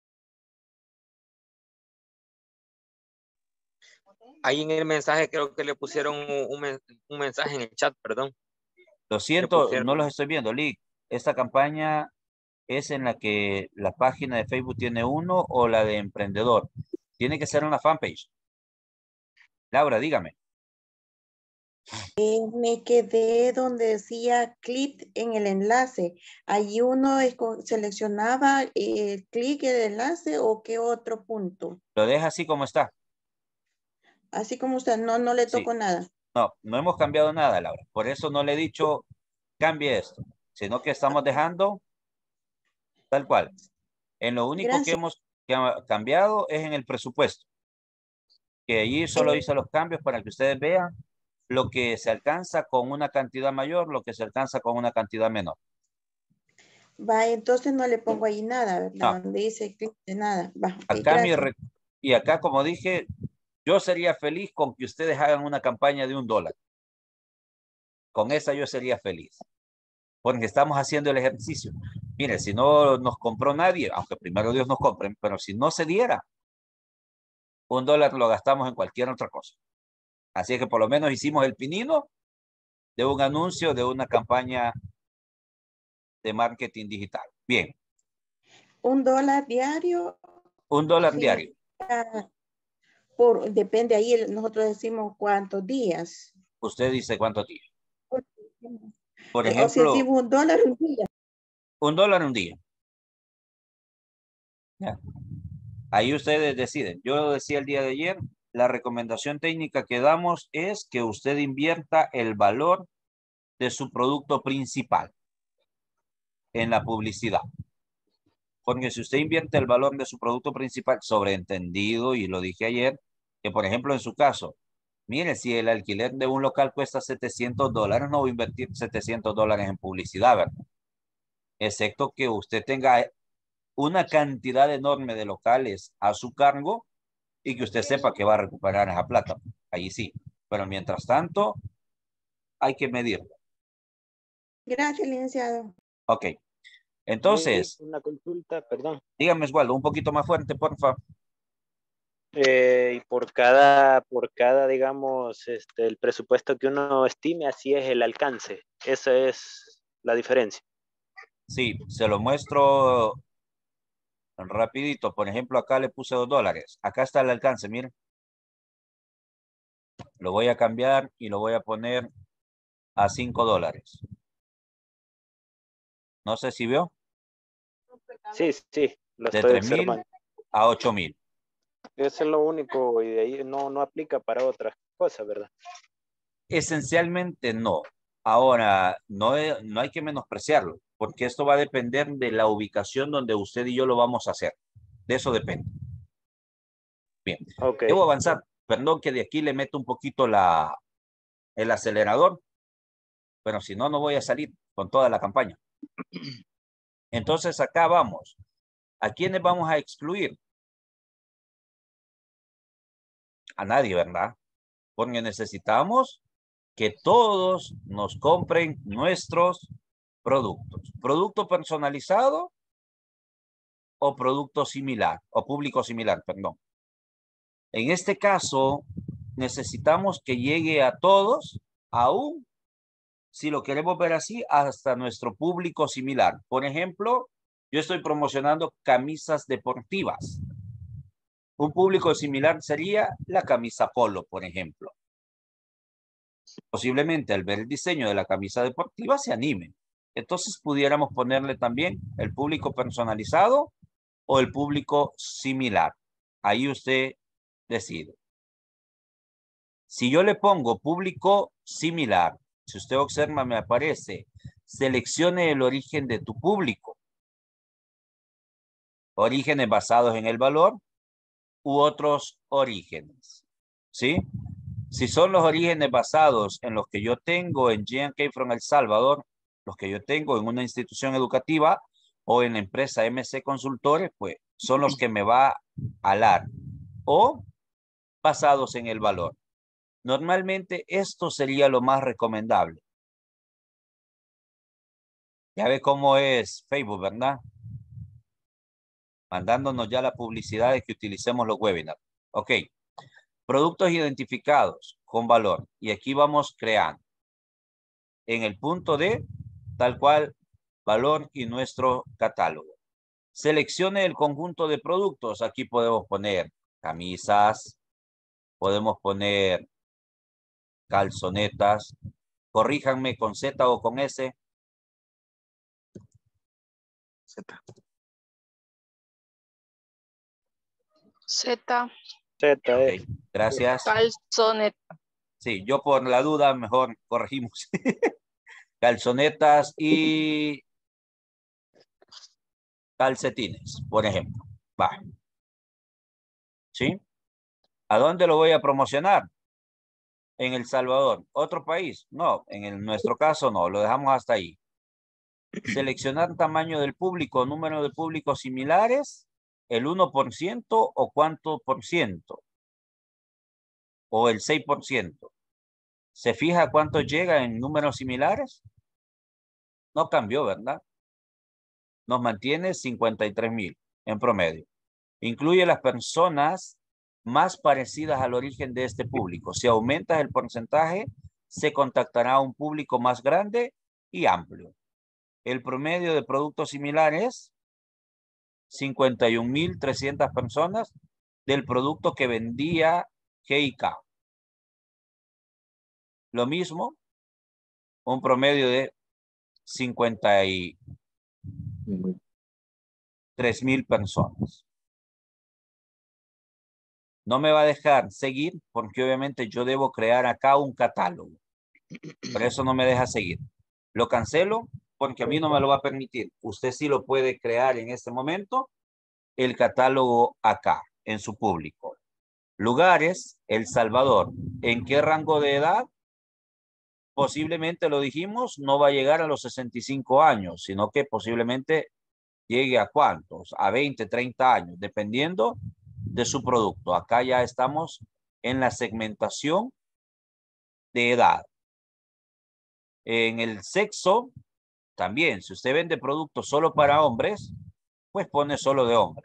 Ahí en el mensaje creo que le pusieron un mensaje en el chat, perdón. Lo Le siento, pusieron. no los estoy viendo, Lick. Esta campaña es en la que la página de Facebook tiene uno o la de emprendedor. Tiene que ser una fanpage. Laura, dígame. Me quedé donde decía clic en el enlace. Allí uno seleccionaba clic en el enlace o qué otro punto. Lo deja así como está. Así como usted, no le Sí. toco nada. No, no hemos cambiado nada, Laura. Por eso no le he dicho cambie esto, sino que estamos dejando tal cual. En lo único que Gracias. hemos cambiado es en el presupuesto. Que allí solo hice los cambios para que ustedes vean lo que se alcanza con una cantidad mayor, lo que se alcanza con una cantidad menor. Va, entonces no le pongo ahí nada, ¿verdad? No. Donde dice clic de nada. Va, ok, Acá gracias. y acá, como dije, yo sería feliz con que ustedes hagan una campaña de $1. Con esa yo sería feliz. Porque estamos haciendo el ejercicio. Mire, si no nos compró nadie, aunque primero Dios nos compre, pero si no se diera, $1 lo gastamos en cualquier otra cosa. Así que por lo menos hicimos el pinino de un anuncio de una campaña de marketing digital. Bien. $1 diario. $1 sí, diario. Depende ahí, nosotros decimos cuántos días. Usted dice cuántos días. Por O si ejemplo, decimos $1 un día. $1 un día. Ya. Ahí ustedes deciden. Yo decía el día de ayer, la recomendación técnica que damos es que usted invierta el valor de su producto principal en la publicidad. Porque si usted invierte el valor de su producto principal, sobreentendido, y lo dije ayer, que por ejemplo en su caso, mire, si el alquiler de un local cuesta $700, no voy a invertir $700 en publicidad, ¿verdad? Excepto que usted tenga una cantidad enorme de locales a su cargo y que usted sepa que va a recuperar esa plata. Ahí sí. Pero mientras tanto, hay que medirlo. Gracias, licenciado. Ok. Entonces, una consulta, perdón. dígame, Osvaldo, un poquito más fuerte, por favor. Y por cada, digamos, el presupuesto que uno estime, así es el alcance. Esa es la diferencia. Sí, se lo muestro rapidito. Por ejemplo, acá le puse $2. Acá está el alcance, miren. Lo voy a cambiar y lo voy a poner a $5. No sé si veo. Sí, lo De estoy 3,000 observando. a 8,000. Eso es lo único y de ahí no aplica para otras cosas, ¿verdad? Esencialmente no. Ahora, no hay que menospreciarlo, porque esto va a depender de la ubicación donde usted y yo lo vamos a hacer. De eso depende. Bien. Okay. Debo avanzar. Perdón que de aquí le meto un poquito el acelerador, pero si no, no voy a salir con toda la campaña. Entonces, acá vamos. ¿A quiénes vamos a excluir? A nadie, ¿verdad? Porque necesitamos que todos nos compren nuestros productos. Producto personalizado o producto similar, o público similar, perdón. En este caso, necesitamos que llegue a todos, aún si lo queremos ver así, hasta nuestro público similar. Por ejemplo, yo estoy promocionando camisas deportivas. Un público similar sería la camisa polo, por ejemplo. Posiblemente al ver el diseño de la camisa deportiva se anime. Entonces pudiéramos ponerle también el público personalizado o el público similar. Ahí usted decide. Si yo le pongo público similar, si usted observa, me aparece, seleccione el origen de tu público. Orígenes basados en el valor u otros orígenes. ¿Sí? Si son los orígenes basados en los que yo tengo en G&K from El Salvador, los que yo tengo en una institución educativa o en la empresa MC Consultores, pues son los que me va a alar. O basados en el valor. Normalmente esto sería lo más recomendable. Ya ve cómo es Facebook, ¿verdad? Mandándonos ya la publicidad de que utilicemos los webinars. Ok. Productos identificados con valor. Y aquí vamos creando. En el punto D, tal cual, valor y nuestro catálogo. Seleccione el conjunto de productos. Aquí podemos poner camisas, podemos poner calzonetas. Corríjanme con Z o con S. Z. Ok, gracias. Calzoneta. Sí, yo por la duda mejor corregimos. Calzonetas y calcetines, por ejemplo. Va. ¿Sí? ¿A dónde lo voy a promocionar? En El Salvador. ¿Otro país? No, nuestro caso no, lo dejamos hasta ahí. Seleccionar tamaño del público, número de públicos similares, el 1% o cuánto por ciento, o el 6%. ¿Se fija cuánto llega en números similares? No cambió, ¿verdad? Nos mantiene 53,000 en promedio. Incluye las personas más parecidas al origen de este público. Si aumentas el porcentaje, se contactará a un público más grande y amplio. El promedio de productos similares, 51,300 personas del producto que vendía GIK. Lo mismo, un promedio de 53,000 personas. No me va a dejar seguir porque obviamente yo debo crear acá un catálogo. Por eso no me deja seguir. Lo cancelo porque a mí no me lo va a permitir. Usted sí lo puede crear en este momento, el catálogo acá, en su público. Lugares, El Salvador. ¿En qué rango de edad? Posiblemente, lo dijimos, no va a llegar a los 65 años, sino que posiblemente llegue a cuántos, a 20, 30 años, dependiendo de su producto. Acá ya estamos en la segmentación de edad. En el sexo, también, si usted vende productos solo para hombres, pues pone solo de hombres.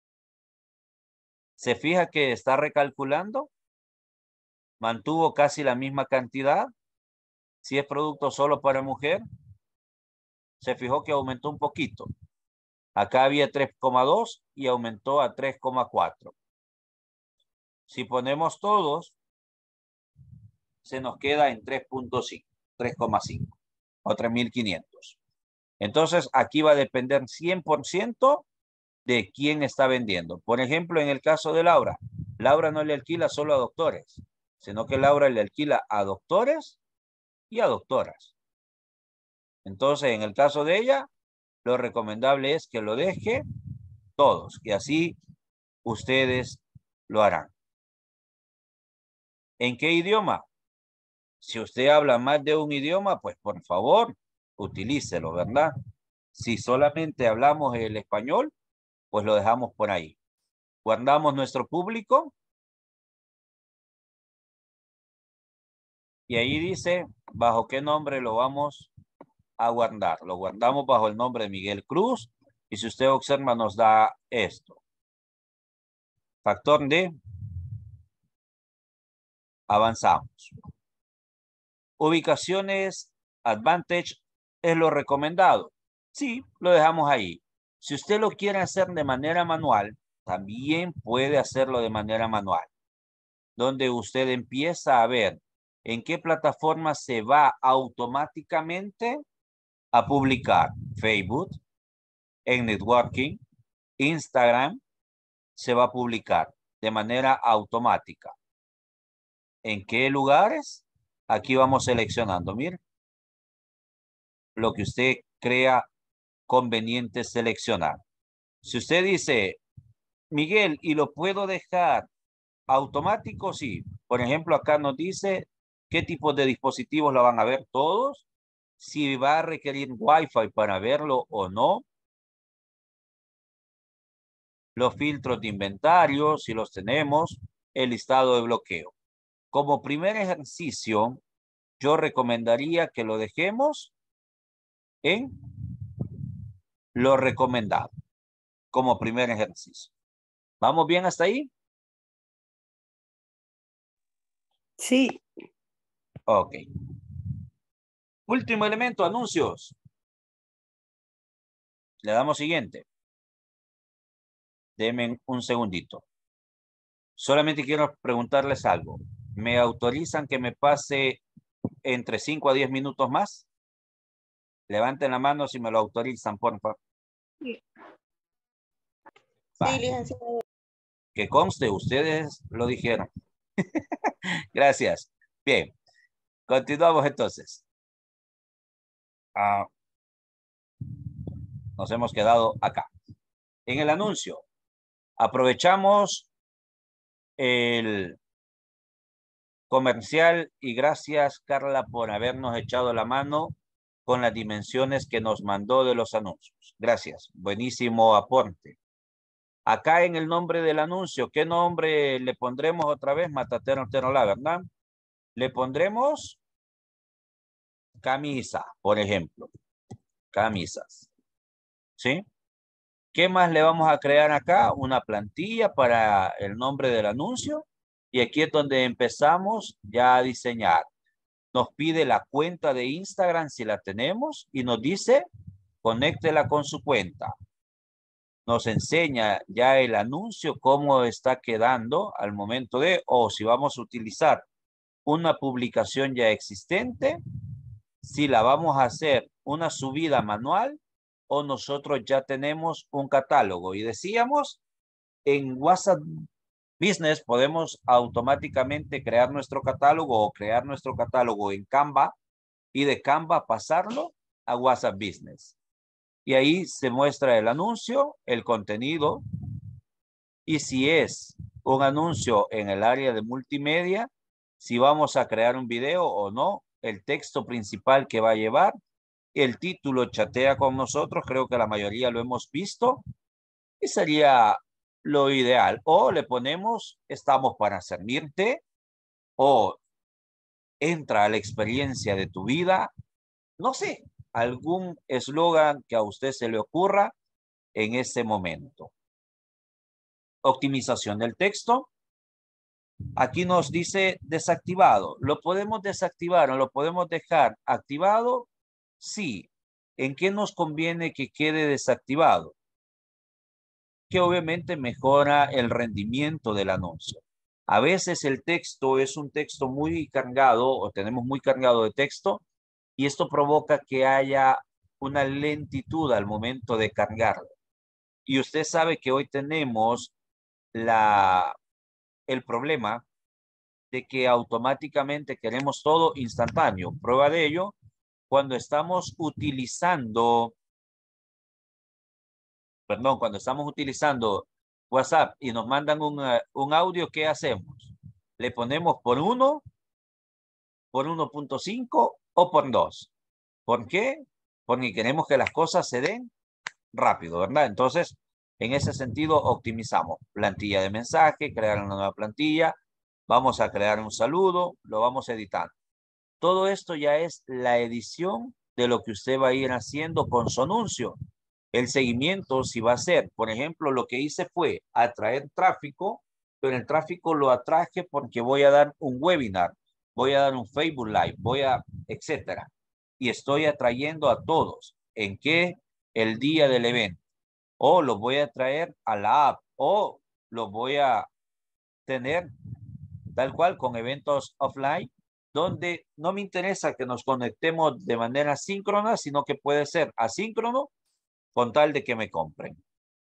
¿Se fija que está recalculando? Mantuvo casi la misma cantidad. Si es producto solo para mujer, se fijó que aumentó un poquito. Acá había 3,2 y aumentó a 3,4. Si ponemos todos, se nos queda en 3,5, 3,5 o 3,500. Entonces, aquí va a depender 100% de quién está vendiendo. Por ejemplo, en el caso de Laura, Laura no le alquila solo a doctores, sino que Laura le alquila a doctores y a doctoras. Entonces, en el caso de ella, lo recomendable es que lo deje todos, y así ustedes lo harán. ¿En qué idioma? Si usted habla más de un idioma, pues por favor, utilícelo, ¿verdad? Si solamente hablamos el español, pues lo dejamos por ahí. Guardamos nuestro público. Y ahí dice bajo qué nombre lo vamos a guardar. Lo guardamos bajo el nombre de Miguel Cruz. Y si usted observa, nos da esto. Factor D. Avanzamos. Ubicaciones, Advantage es lo recomendado. Sí, lo dejamos ahí. Si usted lo quiere hacer de manera manual, también puede hacerlo de manera manual. Donde usted empieza a ver en qué plataforma se va automáticamente a publicar. Facebook, en networking, Instagram, se va a publicar de manera automática. ¿En qué lugares? Aquí vamos seleccionando, mire. Lo que usted crea conveniente seleccionar. Si usted dice, Miguel, ¿y lo puedo dejar automático? Sí. Por ejemplo, acá nos dice qué tipos de dispositivos lo van a ver todos, si va a requerir Wi-Fi para verlo o no, los filtros de inventario, si los tenemos, el listado de bloqueo. Como primer ejercicio, yo recomendaría que lo dejemos en lo recomendado, como primer ejercicio. ¿Vamos bien hasta ahí? Sí. Ok. Último elemento, anuncios. Le damos siguiente. Denme un segundito. Solamente quiero preguntarles algo. ¿Me autorizan que me pase entre 5 a 10 minutos más? Levanten la mano si me lo autorizan, por favor. Sí, Vale. licenciado. Que conste, ustedes lo dijeron. Gracias. Bien. Continuamos entonces. Nos hemos quedado acá. En el anuncio, aprovechamos el comercial y gracias, Carla, por habernos echado la mano con las dimensiones que nos mandó de los anuncios. Gracias. Buenísimo aporte. Acá en el nombre del anuncio, ¿qué nombre le pondremos otra vez? Matatero Terola, ¿verdad? Le pondremos camisa, por ejemplo. Camisas. ¿Sí? ¿Qué más le vamos a crear acá? Una plantilla para el nombre del anuncio. Y aquí es donde empezamos ya a diseñar. Nos pide la cuenta de Instagram si la tenemos y nos dice, conéctela con su cuenta. Nos enseña ya el anuncio, cómo está quedando al momento de, o si vamos a utilizar una publicación ya existente, si la vamos a hacer una subida manual o nosotros ya tenemos un catálogo. Y decíamos, en WhatsApp Business podemos automáticamente crear nuestro catálogo o crear nuestro catálogo en Canva y de Canva pasarlo a WhatsApp Business. Y ahí se muestra el anuncio, el contenido y si es un anuncio en el área de multimedia, si vamos a crear un video o no, el texto principal que va a llevar, el título chatea con nosotros, creo que la mayoría lo hemos visto y sería lo ideal. O le ponemos, estamos para servirte o entra a la experiencia de tu vida, no sé, algún eslogan que a usted se le ocurra en ese momento. Optimización del texto. Aquí nos dice desactivado. ¿Lo podemos desactivar o lo podemos dejar activado? Sí. ¿En qué nos conviene que quede desactivado? Que obviamente mejora el rendimiento del anuncio. A veces el texto es un texto muy cargado o tenemos muy cargado de texto y esto provoca que haya una lentitud al momento de cargarlo. Y usted sabe que hoy tenemos el problema de que automáticamente queremos todo instantáneo. Prueba de ello, cuando estamos utilizando WhatsApp y nos mandan un audio, ¿qué hacemos? Le ponemos por 1, por 1.5 o por 2. ¿Por qué? Porque queremos que las cosas se den rápido, ¿verdad? Entonces, en ese sentido, optimizamos. Plantilla de mensaje, crear una nueva plantilla, vamos a crear un saludo, lo vamos editando. Todo esto ya es la edición de lo que usted va a ir haciendo con su anuncio. El seguimiento, si va a ser, por ejemplo, lo que hice fue atraer tráfico, pero el tráfico lo atraje porque voy a dar un webinar, voy a dar un Facebook Live, etcétera. Y estoy atrayendo a todos. ¿En qué? El día del evento. O los voy a traer a la app, o los voy a tener tal cual con eventos offline, donde no me interesa que nos conectemos de manera síncrona, sino que puede ser asíncrono con tal de que me compren.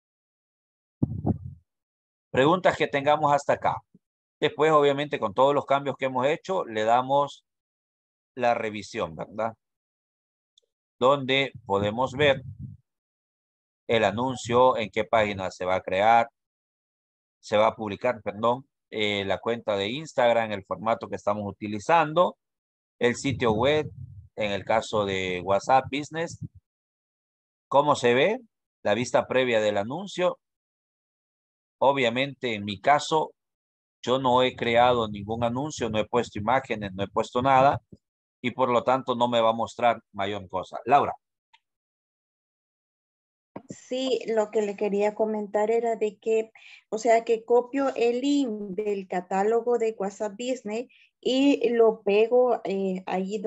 Preguntas que tengamos hasta acá. Después, obviamente, con todos los cambios que hemos hecho, le damos la revisión, ¿verdad? Donde podemos ver el anuncio, en qué página se va a crear, se va a publicar, perdón, la cuenta de Instagram, el formato que estamos utilizando, el sitio web, en el caso de WhatsApp Business, cómo se ve, la vista previa del anuncio. Obviamente, en mi caso, yo no he creado ningún anuncio, no he puesto imágenes, no he puesto nada, y por lo tanto no me va a mostrar mayor cosa. Laura. Sí, lo que le quería comentar era de que, o sea, que copio el link del catálogo de WhatsApp Business y lo pego ahí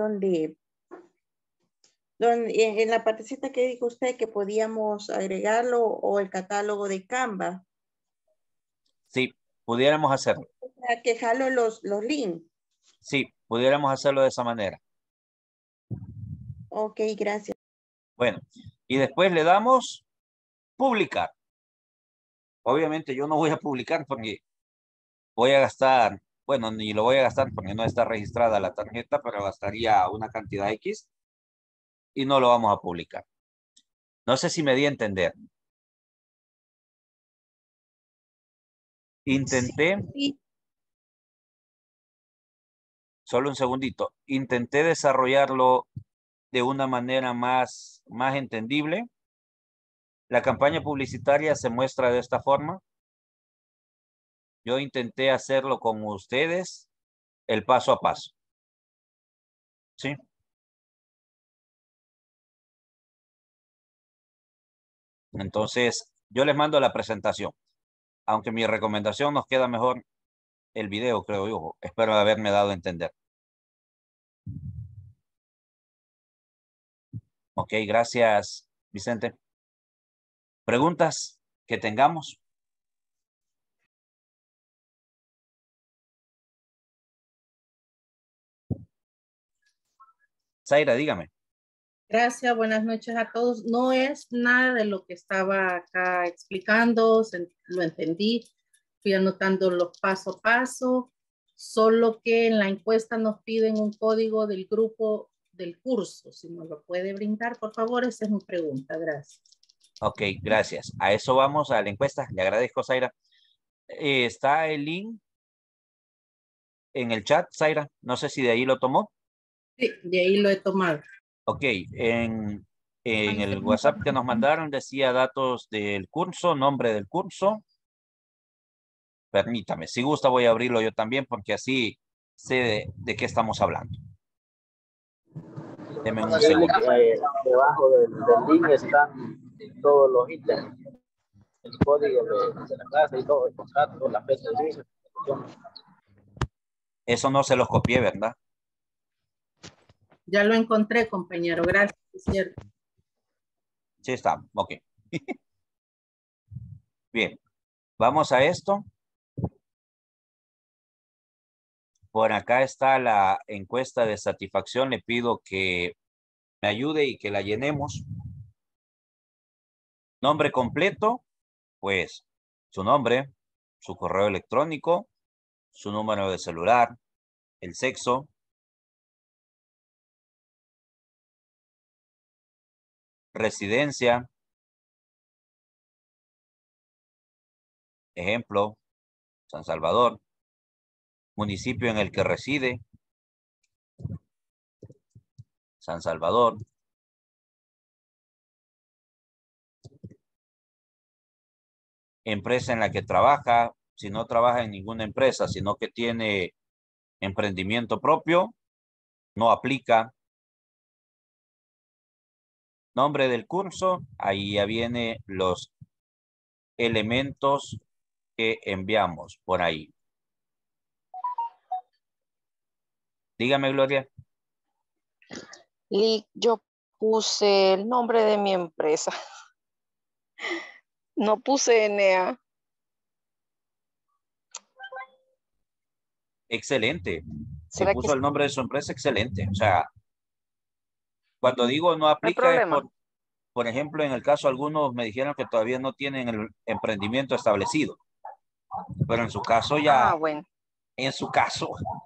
donde en la partecita que dijo usted que podíamos agregarlo o el catálogo de Canva. Sí, pudiéramos hacerlo. O sea, que jalo los links. Sí, pudiéramos hacerlo de esa manera. Ok, gracias. Bueno, y después le damos publicar. Obviamente yo no voy a publicar porque voy a gastar, bueno, ni lo voy a gastar porque no está registrada la tarjeta, pero gastaría una cantidad X y no lo vamos a publicar. No sé si me di a entender. Intenté, Sí. solo un segundito, intenté desarrollarlo de una manera más entendible. La campaña publicitaria se muestra de esta forma. Yo intenté hacerlo con ustedes, el paso a paso. ¿Sí? Entonces, yo les mando la presentación. Aunque mi recomendación nos queda mejor el video, creo yo. Espero haberme dado a entender. Ok, gracias, Vicente. ¿Preguntas que tengamos? Zaira, dígame. Gracias, buenas noches a todos. No es nada de lo que estaba acá explicando, lo entendí, fui anotando los paso a paso, solo que en la encuesta nos piden un código del grupo del curso. Si nos lo puede brindar, por favor, esa es mi pregunta. Gracias. Ok, gracias. A eso vamos, a la encuesta. Le agradezco, Zaira. Está el link en el chat, Zaira. No sé si de ahí lo tomó. Sí, de ahí lo he tomado. Ok, en el WhatsApp que nos mandaron decía datos del curso, nombre del curso. Permítame, si gusta voy a abrirlo yo también porque así sé de qué estamos hablando. Deme un segundo. Debajo del link están todos los ítems, el código de la clase y todo, el contrato, la fecha de inicio. Eso no se los copié, ¿verdad? Ya lo encontré, compañero. Gracias, es cierto. Sí está, ok. Bien, vamos a esto. Por acá está la encuesta de satisfacción. Le pido que me ayude y que la llenemos. Nombre completo, pues su nombre, su correo electrónico, su número de celular, el sexo, residencia, ejemplo, San Salvador, municipio en el que reside, San Salvador, empresa en la que trabaja, si no trabaja en ninguna empresa, sino que tiene emprendimiento propio, no aplica. Nombre del curso, ahí ya viene los elementos que enviamos por ahí. Dígame, Gloria. Yo puse el nombre de mi empresa. No puse NA. Excelente. Si ¿Será puso que el nombre de su empresa, excelente. O sea, cuando digo no no hay aplica es problema? por ejemplo, en el caso algunos me dijeron que todavía no tienen el emprendimiento establecido. Pero en su caso ya, Bueno. en su caso,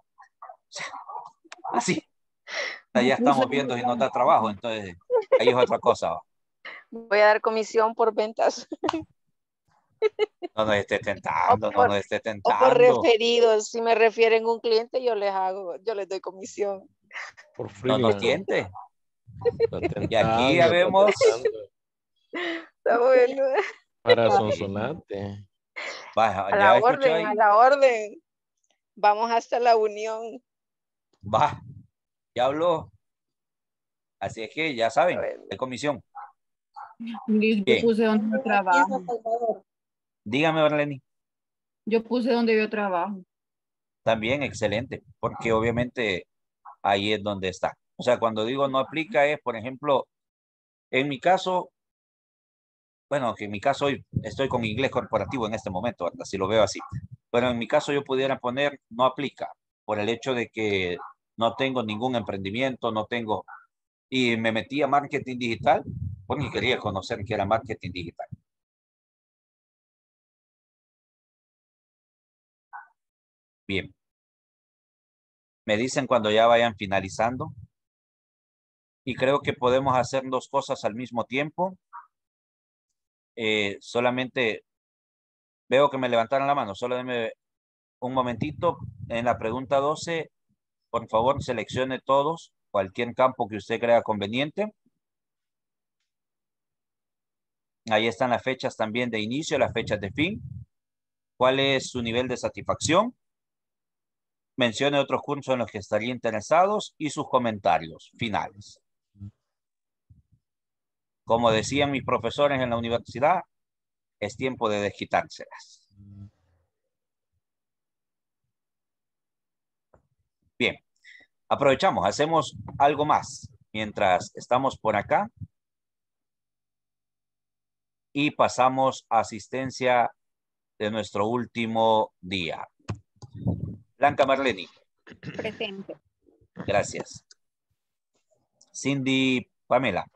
así, ya estamos viendo si nos da trabajo, entonces ahí es otra cosa. ¿Va? Voy a dar comisión por ventas. No nos esté tentando, no nos esté O por tentando. referidos. Si me refieren un cliente, yo les doy comisión. Por No nos tiente. Y aquí ya vemos. Está bueno. Para Sonsonate. Va, A ya la escuchó ahí. orden, a la orden. Vamos hasta la unión. Va, ya habló. Así es que ya saben, de comisión. Yo Bien. puse donde yo Aquí en trabajo. San Salvador. Dígame, Marlene. Yo puse donde yo trabajo. También excelente, porque obviamente ahí es donde está. O sea, cuando digo no aplica es, por ejemplo, en mi caso, bueno, que en mi caso hoy estoy con inglés corporativo en este momento, ¿verdad? Si lo veo así. Pero en mi caso yo pudiera poner no aplica por el hecho de que no tengo ningún emprendimiento, no tengo, y me metí a marketing digital porque quería conocer qué era marketing digital. Bien. Me dicen cuando ya vayan finalizando. Y creo que podemos hacer dos cosas al mismo tiempo. Solamente veo que me levantaron la mano. Solo denme un momentito. En la pregunta 12, por favor, seleccione todos, cualquier campo que usted crea conveniente. Ahí están las fechas también de inicio, las fechas de fin. ¿Cuál es su nivel de satisfacción? Mencione otros cursos en los que estaría interesados y sus comentarios finales. Como decían mis profesores en la universidad, es tiempo de desquitárselas. Bien, aprovechamos, hacemos algo más mientras estamos por acá y pasamos a asistencia de nuestro último día. Blanca Marleni. Presente. Gracias. Cindy Pamela.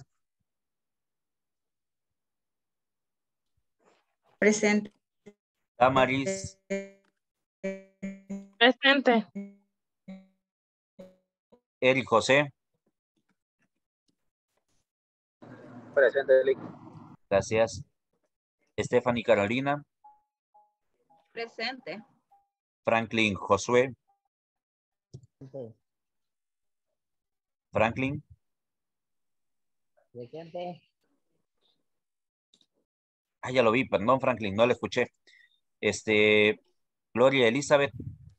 Presente. Damaris. Presente. Eric José. Presente, Eli. Gracias. Stephanie Carolina. Presente. Franklin Josué. Franklin. Presente. Ah, ya lo vi, perdón, Franklin, no le escuché. Gloria Elizabeth.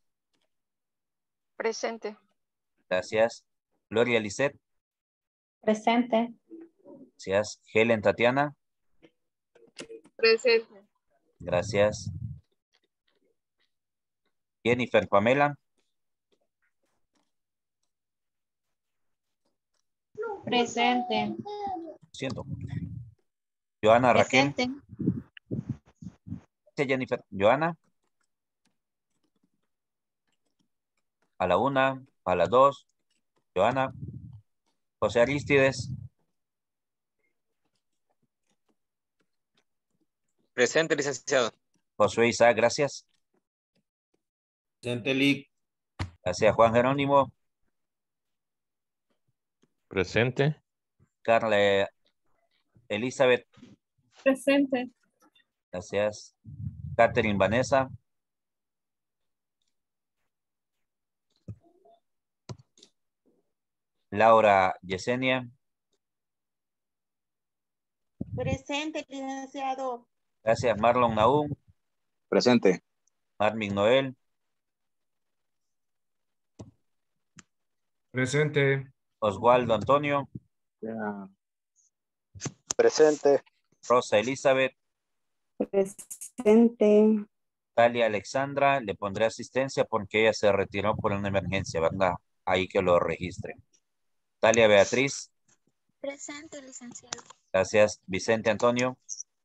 Presente. Gracias. Gloria Lisette. Presente. Gracias. Helen Tatiana. Presente. Gracias. Jennifer Pamela. Presente. Siento. Joana Raquel. Presente. Gracias, Jennifer. Joana. A la 1, a las 2. Joana. José Aristides. Presente, licenciado. Josué Isaac, gracias. Presente, Lic. Gracias, Juan Jerónimo. Presente. Carla Elizabeth. Presente. Gracias. Catherine Vanessa. Laura Yesenia. Presente, licenciado. Gracias, Marlon Naum. Presente. Armin Noel. Presente. Oswaldo Antonio. Presente. Rosa Elizabeth. Presente. Talia Alexandra. Le pondré asistencia porque ella se retiró por una emergencia, ¿verdad? Ahí que lo registre. Talia Beatriz. Presente, licenciado. Gracias. Vicente Antonio.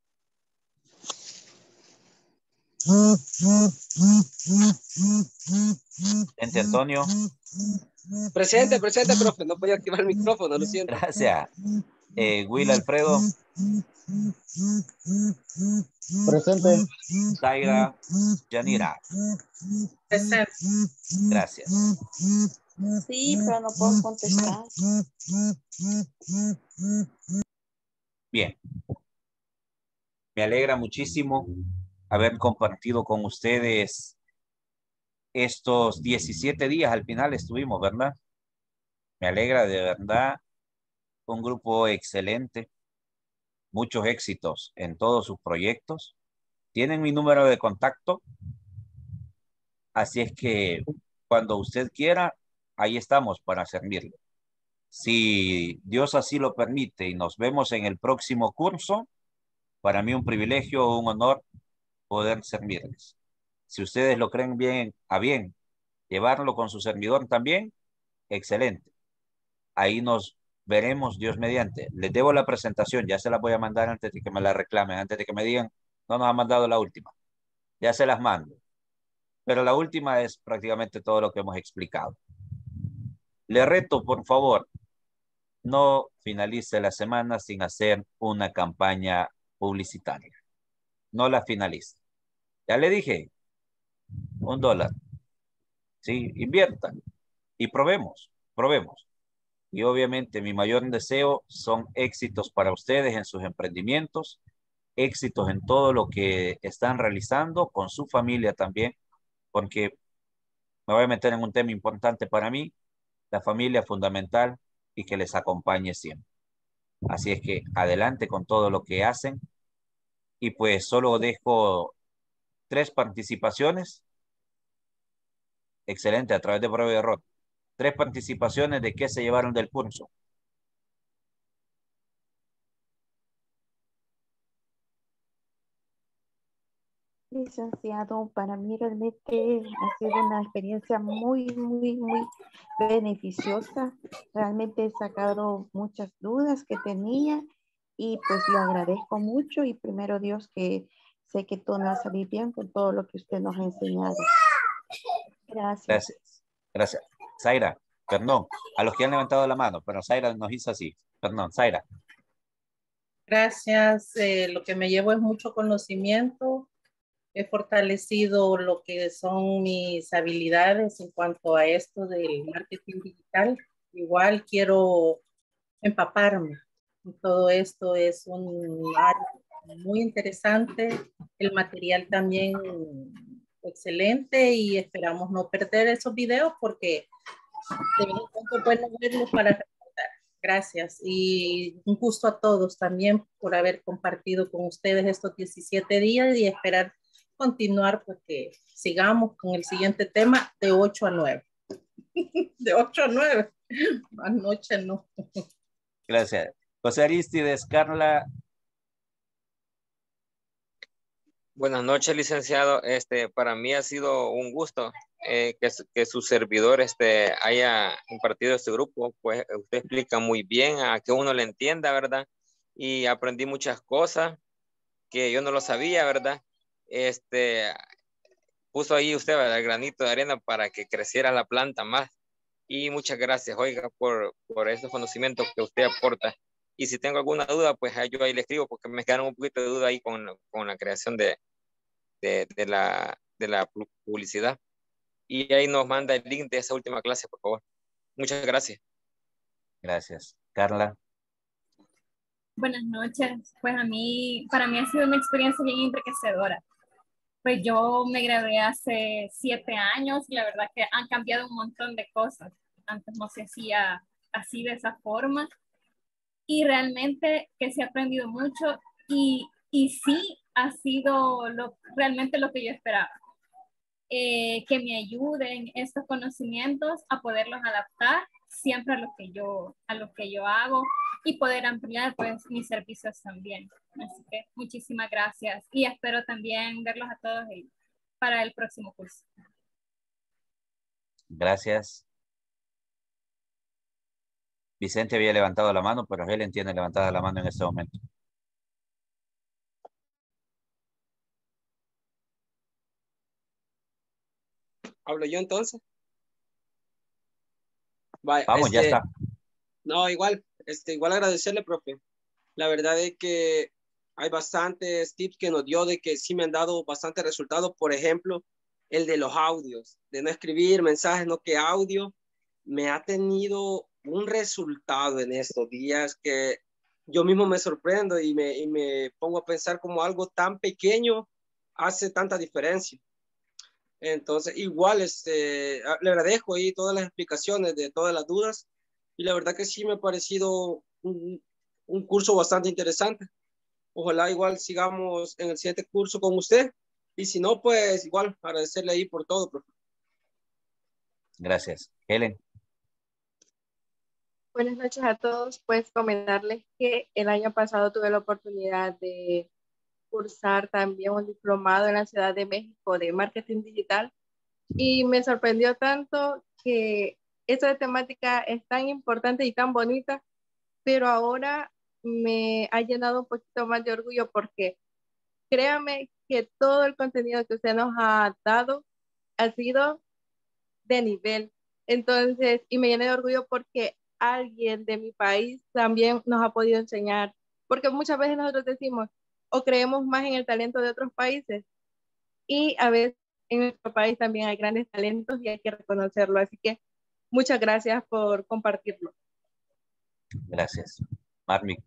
Vicente Antonio. Presente, profe. No podía activar el micrófono, lo siento. Gracias. Will Alfredo. Presente. Zaira Yanira. Presente. Gracias. Sí, pero no puedo contestar. Bien. Me alegra muchísimo haber compartido con ustedes estos 17 días. Al final estuvimos, ¿verdad? Me alegra de verdad. Un grupo excelente. Muchos éxitos en todos sus proyectos. Tienen mi número de contacto. Así es que cuando usted quiera, ahí estamos para servirle. Si Dios así lo permite y nos vemos en el próximo curso, para mí un privilegio, un honor poder servirles. Si ustedes lo creen bien, a bien, llevarlo con su servidor también, excelente. Ahí nos veremos, Dios mediante. Les debo la presentación, ya se la voy a mandar antes de que me la reclamen, antes de que me digan, no nos ha mandado la última. Ya se las mando. Pero la última es prácticamente todo lo que hemos explicado. Le reto, por favor, no finalice la semana sin hacer una campaña publicitaria. No la finalice. Ya le dije, $1. Sí, inviertan y probemos. Y obviamente mi mayor deseo son éxitos para ustedes en sus emprendimientos, éxitos en todo lo que están realizando, con su familia también, porque me voy a meter en un tema importante para mí, la familia fundamental y que les acompañe siempre. Así es que adelante con todo lo que hacen y pues solo dejo 3 participaciones. Excelente, a través de prueba y error. 3 participaciones de qué se llevaron del curso. Licenciado, para mí realmente ha sido una experiencia muy beneficiosa. Realmente he sacado muchas dudas que tenía y pues le agradezco mucho y primero Dios que sé que todo me va a salir bien con todo lo que usted nos ha enseñado. Gracias. Gracias. Zaira, perdón, a los que han levantado la mano, pero Zaira nos hizo así. Perdón, Zaira. Gracias. Lo que me llevo es mucho conocimiento. He fortalecido lo que son mis habilidades en cuanto a esto del marketing digital. Igual quiero empaparme. Todo esto es un área muy interesante. El material también excelente y esperamos no perder esos videos porque de vez en cuando pueden verlos para recordar. Gracias y un gusto a todos también por haber compartido con ustedes estos 17 días y esperar continuar porque sigamos con el siguiente tema de 8 a 9. De 8 a 9. Anoche no. Gracias. José Aristides, Carla. Buenas noches, licenciado. Para mí ha sido un gusto que su servidor haya impartido este grupo. Pues usted explica muy bien a que uno le entienda, ¿verdad? Y aprendí muchas cosas que yo no lo sabía, ¿verdad? Puso ahí usted, ¿verdad?, el granito de arena para que creciera la planta más. Y muchas gracias, oiga, por esos conocimientos que usted aporta. Y si tengo alguna duda, pues yo ahí le escribo porque me quedaron un poquito de duda ahí con la creación de la publicidad. Y ahí nos manda el link de esa última clase, por favor. Muchas gracias. Gracias. Carla. Buenas noches. Pues para mí ha sido una experiencia bien enriquecedora. Pues yo me gradué hace 7 años y la verdad que han cambiado un montón de cosas. Antes no se hacía así de esa forma y realmente que se ha aprendido mucho y sí ha sido realmente lo que yo esperaba. Que me ayuden estos conocimientos a poderlos adaptar siempre a lo que yo hago y poder ampliar pues mis servicios también. Así que muchísimas gracias y espero también verlos a todos para el próximo curso. Gracias. Vicente había levantado la mano, pero Helen tiene levantada la mano en este momento. ¿Hablo yo entonces? Vaya, Vamos, ya está. No, igual agradecerle, profe. La verdad es que hay bastantes tips que nos dio de que sí me han dado bastantes resultados. Por ejemplo, el de los audios, de no escribir mensajes, no que audio, me ha tenido un resultado en estos días que yo mismo me sorprendo y me pongo a pensar como algo tan pequeño hace tanta diferencia. Entonces, igual, le agradezco ahí todas las explicaciones de todas las dudas y la verdad que sí me ha parecido un curso bastante interesante. Ojalá igual sigamos en el siguiente curso con usted y si no, pues igual agradecerle ahí por todo, profe. Gracias. Helen. Buenas noches a todos. Pues comentarles que el año pasado tuve la oportunidad de cursar también un diplomado en la Ciudad de México de marketing digital y me sorprendió tanto que esta temática es tan importante y tan bonita, pero ahora me ha llenado un poquito más de orgullo porque créame que todo el contenido que usted nos ha dado ha sido de nivel. Entonces, y me llena de orgullo porque alguien de mi país también nos ha podido enseñar, porque muchas veces nosotros decimos o creemos más en el talento de otros países y a veces en nuestro país también hay grandes talentos y hay que reconocerlo. Así que muchas gracias por compartirlo. Gracias. Marmic.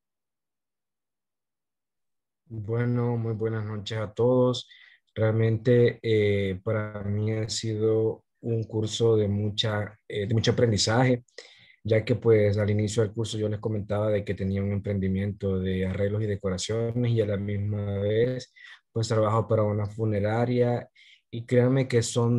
Bueno, muy buenas noches a todos. Realmente para mí ha sido un curso de mucho aprendizaje, ya que pues al inicio del curso yo les comentaba de que tenía un emprendimiento de arreglos y decoraciones y a la misma vez pues trabajo para una funeraria y créanme que son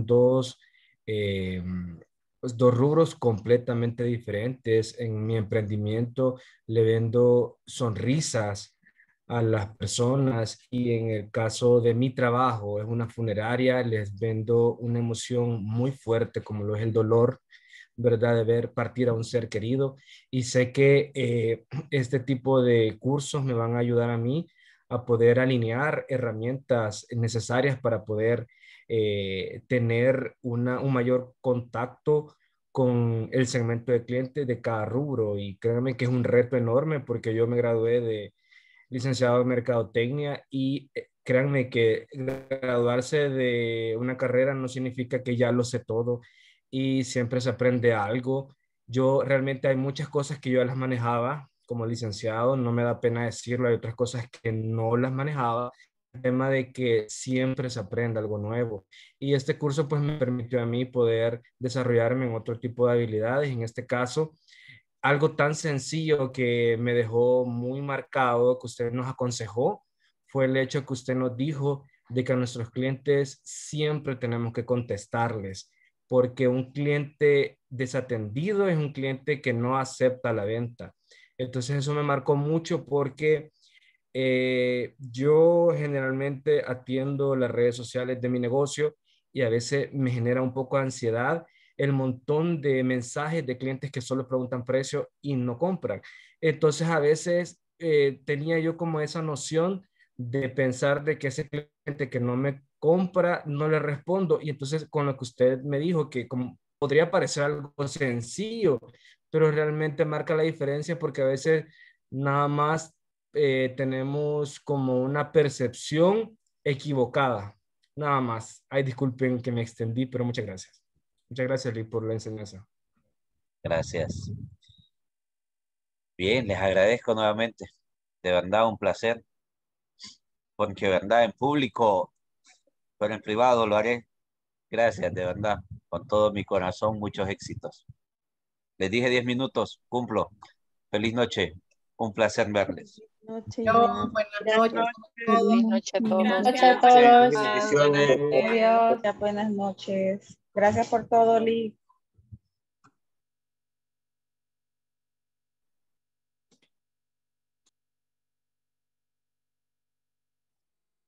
dos rubros completamente diferentes. En mi emprendimiento le vendo sonrisas a las personas y en el caso de mi trabajo es una funeraria, les vendo una emoción muy fuerte como lo es el dolor, ¿verdad? De ver partir a un ser querido y sé que este tipo de cursos me van a ayudar a mí a poder alinear herramientas necesarias para poder tener un mayor contacto con el segmento de clientes de cada rubro y créanme que es un reto enorme porque yo me gradué de licenciado en Mercadotecnia y créanme que graduarse de una carrera no significa que ya lo sé todo y siempre se aprende algo. Yo realmente hay muchas cosas que yo las manejaba como licenciado, no me da pena decirlo, hay otras cosas que no las manejaba. El tema de que siempre se aprende algo nuevo y este curso pues me permitió a mí poder desarrollarme en otro tipo de habilidades, en este caso algo tan sencillo que me dejó muy marcado, que usted nos aconsejó, fue el hecho que usted nos dijo de que a nuestros clientes siempre tenemos que contestarles, porque un cliente desatendido es un cliente que no acepta la venta. Entonces eso me marcó mucho porque yo generalmente atiendo las redes sociales de mi negocio y a veces me genera un poco de ansiedad el montón de mensajes de clientes que solo preguntan precio y no compran. Entonces a veces tenía yo como esa noción de pensar de que ese cliente que no me compra, no le respondo. Y entonces con lo que usted me dijo, que como podría parecer algo sencillo, pero realmente marca la diferencia porque a veces nada más tenemos como una percepción equivocada. Nada más. Ay, disculpen que me extendí, pero muchas gracias. Muchas gracias, Lee, por la enseñanza. Gracias. Bien, les agradezco nuevamente. De verdad, un placer. Porque de verdad, en público, pero en privado lo haré. Gracias, de verdad. Con todo mi corazón, muchos éxitos. Les dije 10 minutos, cumplo. Feliz noche. Un placer verles. Noche, Buenas noches a todos. Feliz noche a todos. Gracias. Noche a todos. Bendiciones. Adiós. Buenas noches. Gracias por todo, Lee.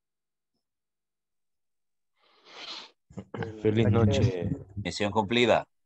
Feliz noche. Misión cumplida.